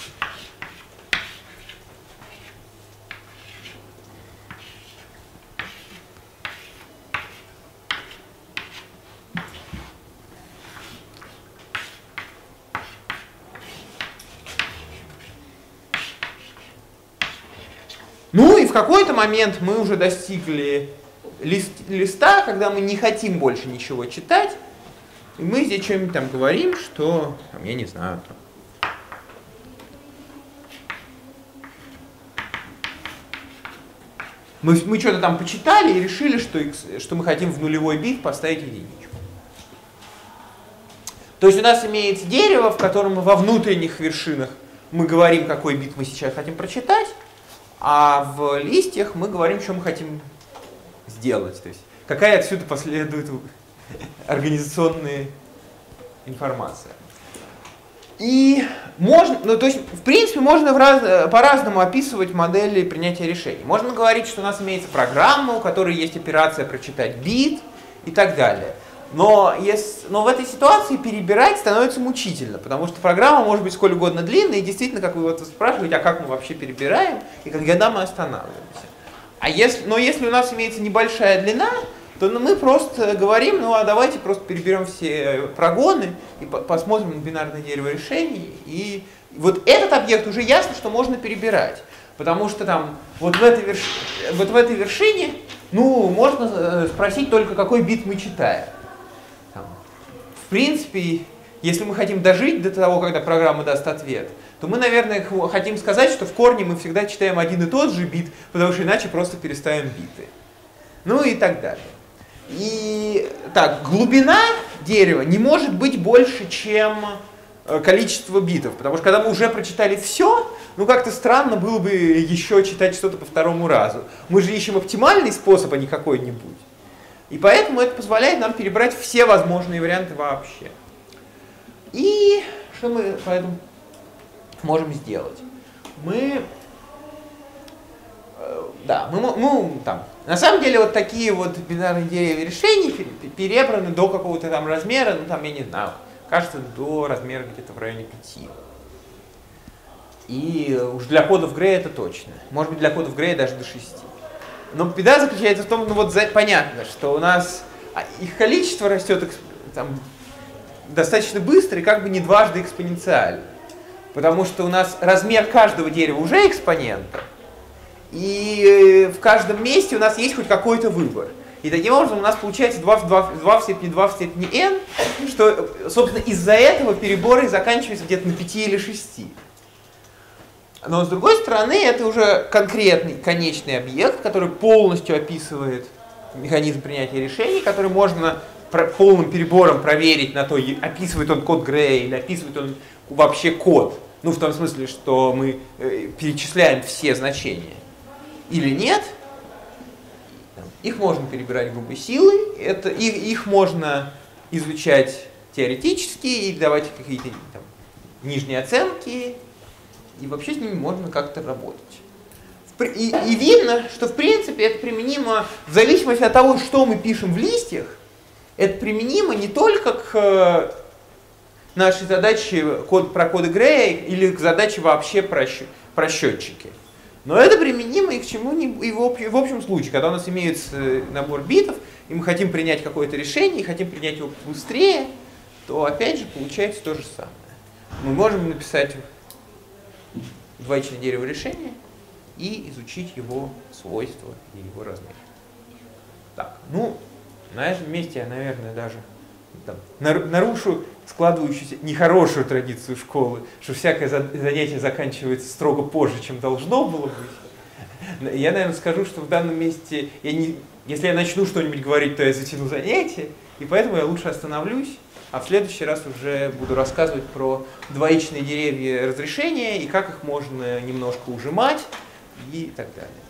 Ну и в какой-то момент мы уже достигли листа, когда мы не хотим больше ничего читать, и мы здесь что-нибудь там говорим, что, там, я не знаю, мы что-то там почитали и решили, что мы хотим в нулевой бит поставить единичку. То есть у нас имеется дерево, в котором во внутренних вершинах мы говорим, какой бит мы сейчас хотим прочитать, а в листьях мы говорим, что мы хотим сделать. То есть какая отсюда последует организационная информация. И можно, ну то есть в принципе можно по-разному описывать модели принятия решений. Можно говорить, что у нас имеется программа, у которой есть операция прочитать бит и так далее. Но в этой ситуации перебирать становится мучительно, потому что программа может быть сколь угодно длинной, и действительно, как вы вот спрашиваете, а как мы вообще перебираем, и когда мы останавливаемся. Но если у нас имеется небольшая длина, то мы просто говорим, ну а давайте просто переберем все прогоны и посмотрим на бинарное дерево решений. И вот этот объект уже ясно, что можно перебирать. Потому что там вот в этой вершине, ну, можно спросить только, какой бит мы читаем. Там, в принципе, если мы хотим дожить до того, когда программа даст ответ, то мы, наверное, хотим сказать, что в корне мы всегда читаем один и тот же бит, потому что иначе просто переставим биты. Ну и так далее. И так, глубина дерева не может быть больше, чем количество битов, потому что когда мы уже прочитали все, ну как-то странно было бы еще читать что-то по второму разу. Мы же ищем оптимальный способ, а не какой-нибудь. И поэтому это позволяет нам перебрать все возможные варианты вообще. И что мы поэтому можем сделать? Мы там, на самом деле вот такие вот бинарные деревья решений перебраны до какого-то там размера, ну там, я не знаю, кажется, до размера где-то в районе 5. И уж для кодов Грея это точно. Может быть, для кодов Грея даже до 6. Но беда заключается в том, ну вот понятно, что у нас их количество растет там, достаточно быстро и как бы не дважды экспоненциально. Потому что у нас размер каждого дерева уже экспонента, и в каждом месте у нас есть хоть какой-то выбор. И таким образом у нас получается 2 в степени n, что, собственно, из-за этого переборы заканчиваются где-то на 5 или 6. Но, с другой стороны, это уже конкретный конечный объект, который полностью описывает механизм принятия решений, который можно полным перебором проверить на то, описывает он код Грея или описывает он вообще код. Ну, в том смысле, что мы перечисляем все значения. Или нет. Их можно перебирать грубой силой, их можно изучать теоретически и давать какие-то там нижние оценки, и вообще с ними можно как-то работать. И видно, что в принципе это применимо в зависимости от того, что мы пишем в листьях, это применимо не только к нашей задаче про коды Грея или к задаче вообще про счетчики. Но это применимо и к чему-нибудь, и в общем случае, когда у нас имеется набор битов, и мы хотим принять какое-то решение, и хотим принять его быстрее, то опять же получается то же самое. Мы можем написать двоичное дерево решения и изучить его свойства и его размер. Так, ну, на этом месте я, наверное, даже нарушу складывающуюся нехорошую традицию школы, что всякое занятие заканчивается строго позже, чем должно было быть. Я, наверное, скажу, что в данном месте, если я начну что-нибудь говорить, то я затяну занятие, и поэтому я лучше остановлюсь, а в следующий раз уже буду рассказывать про двоичные деревья разрешения и как их можно немножко ужимать и так далее.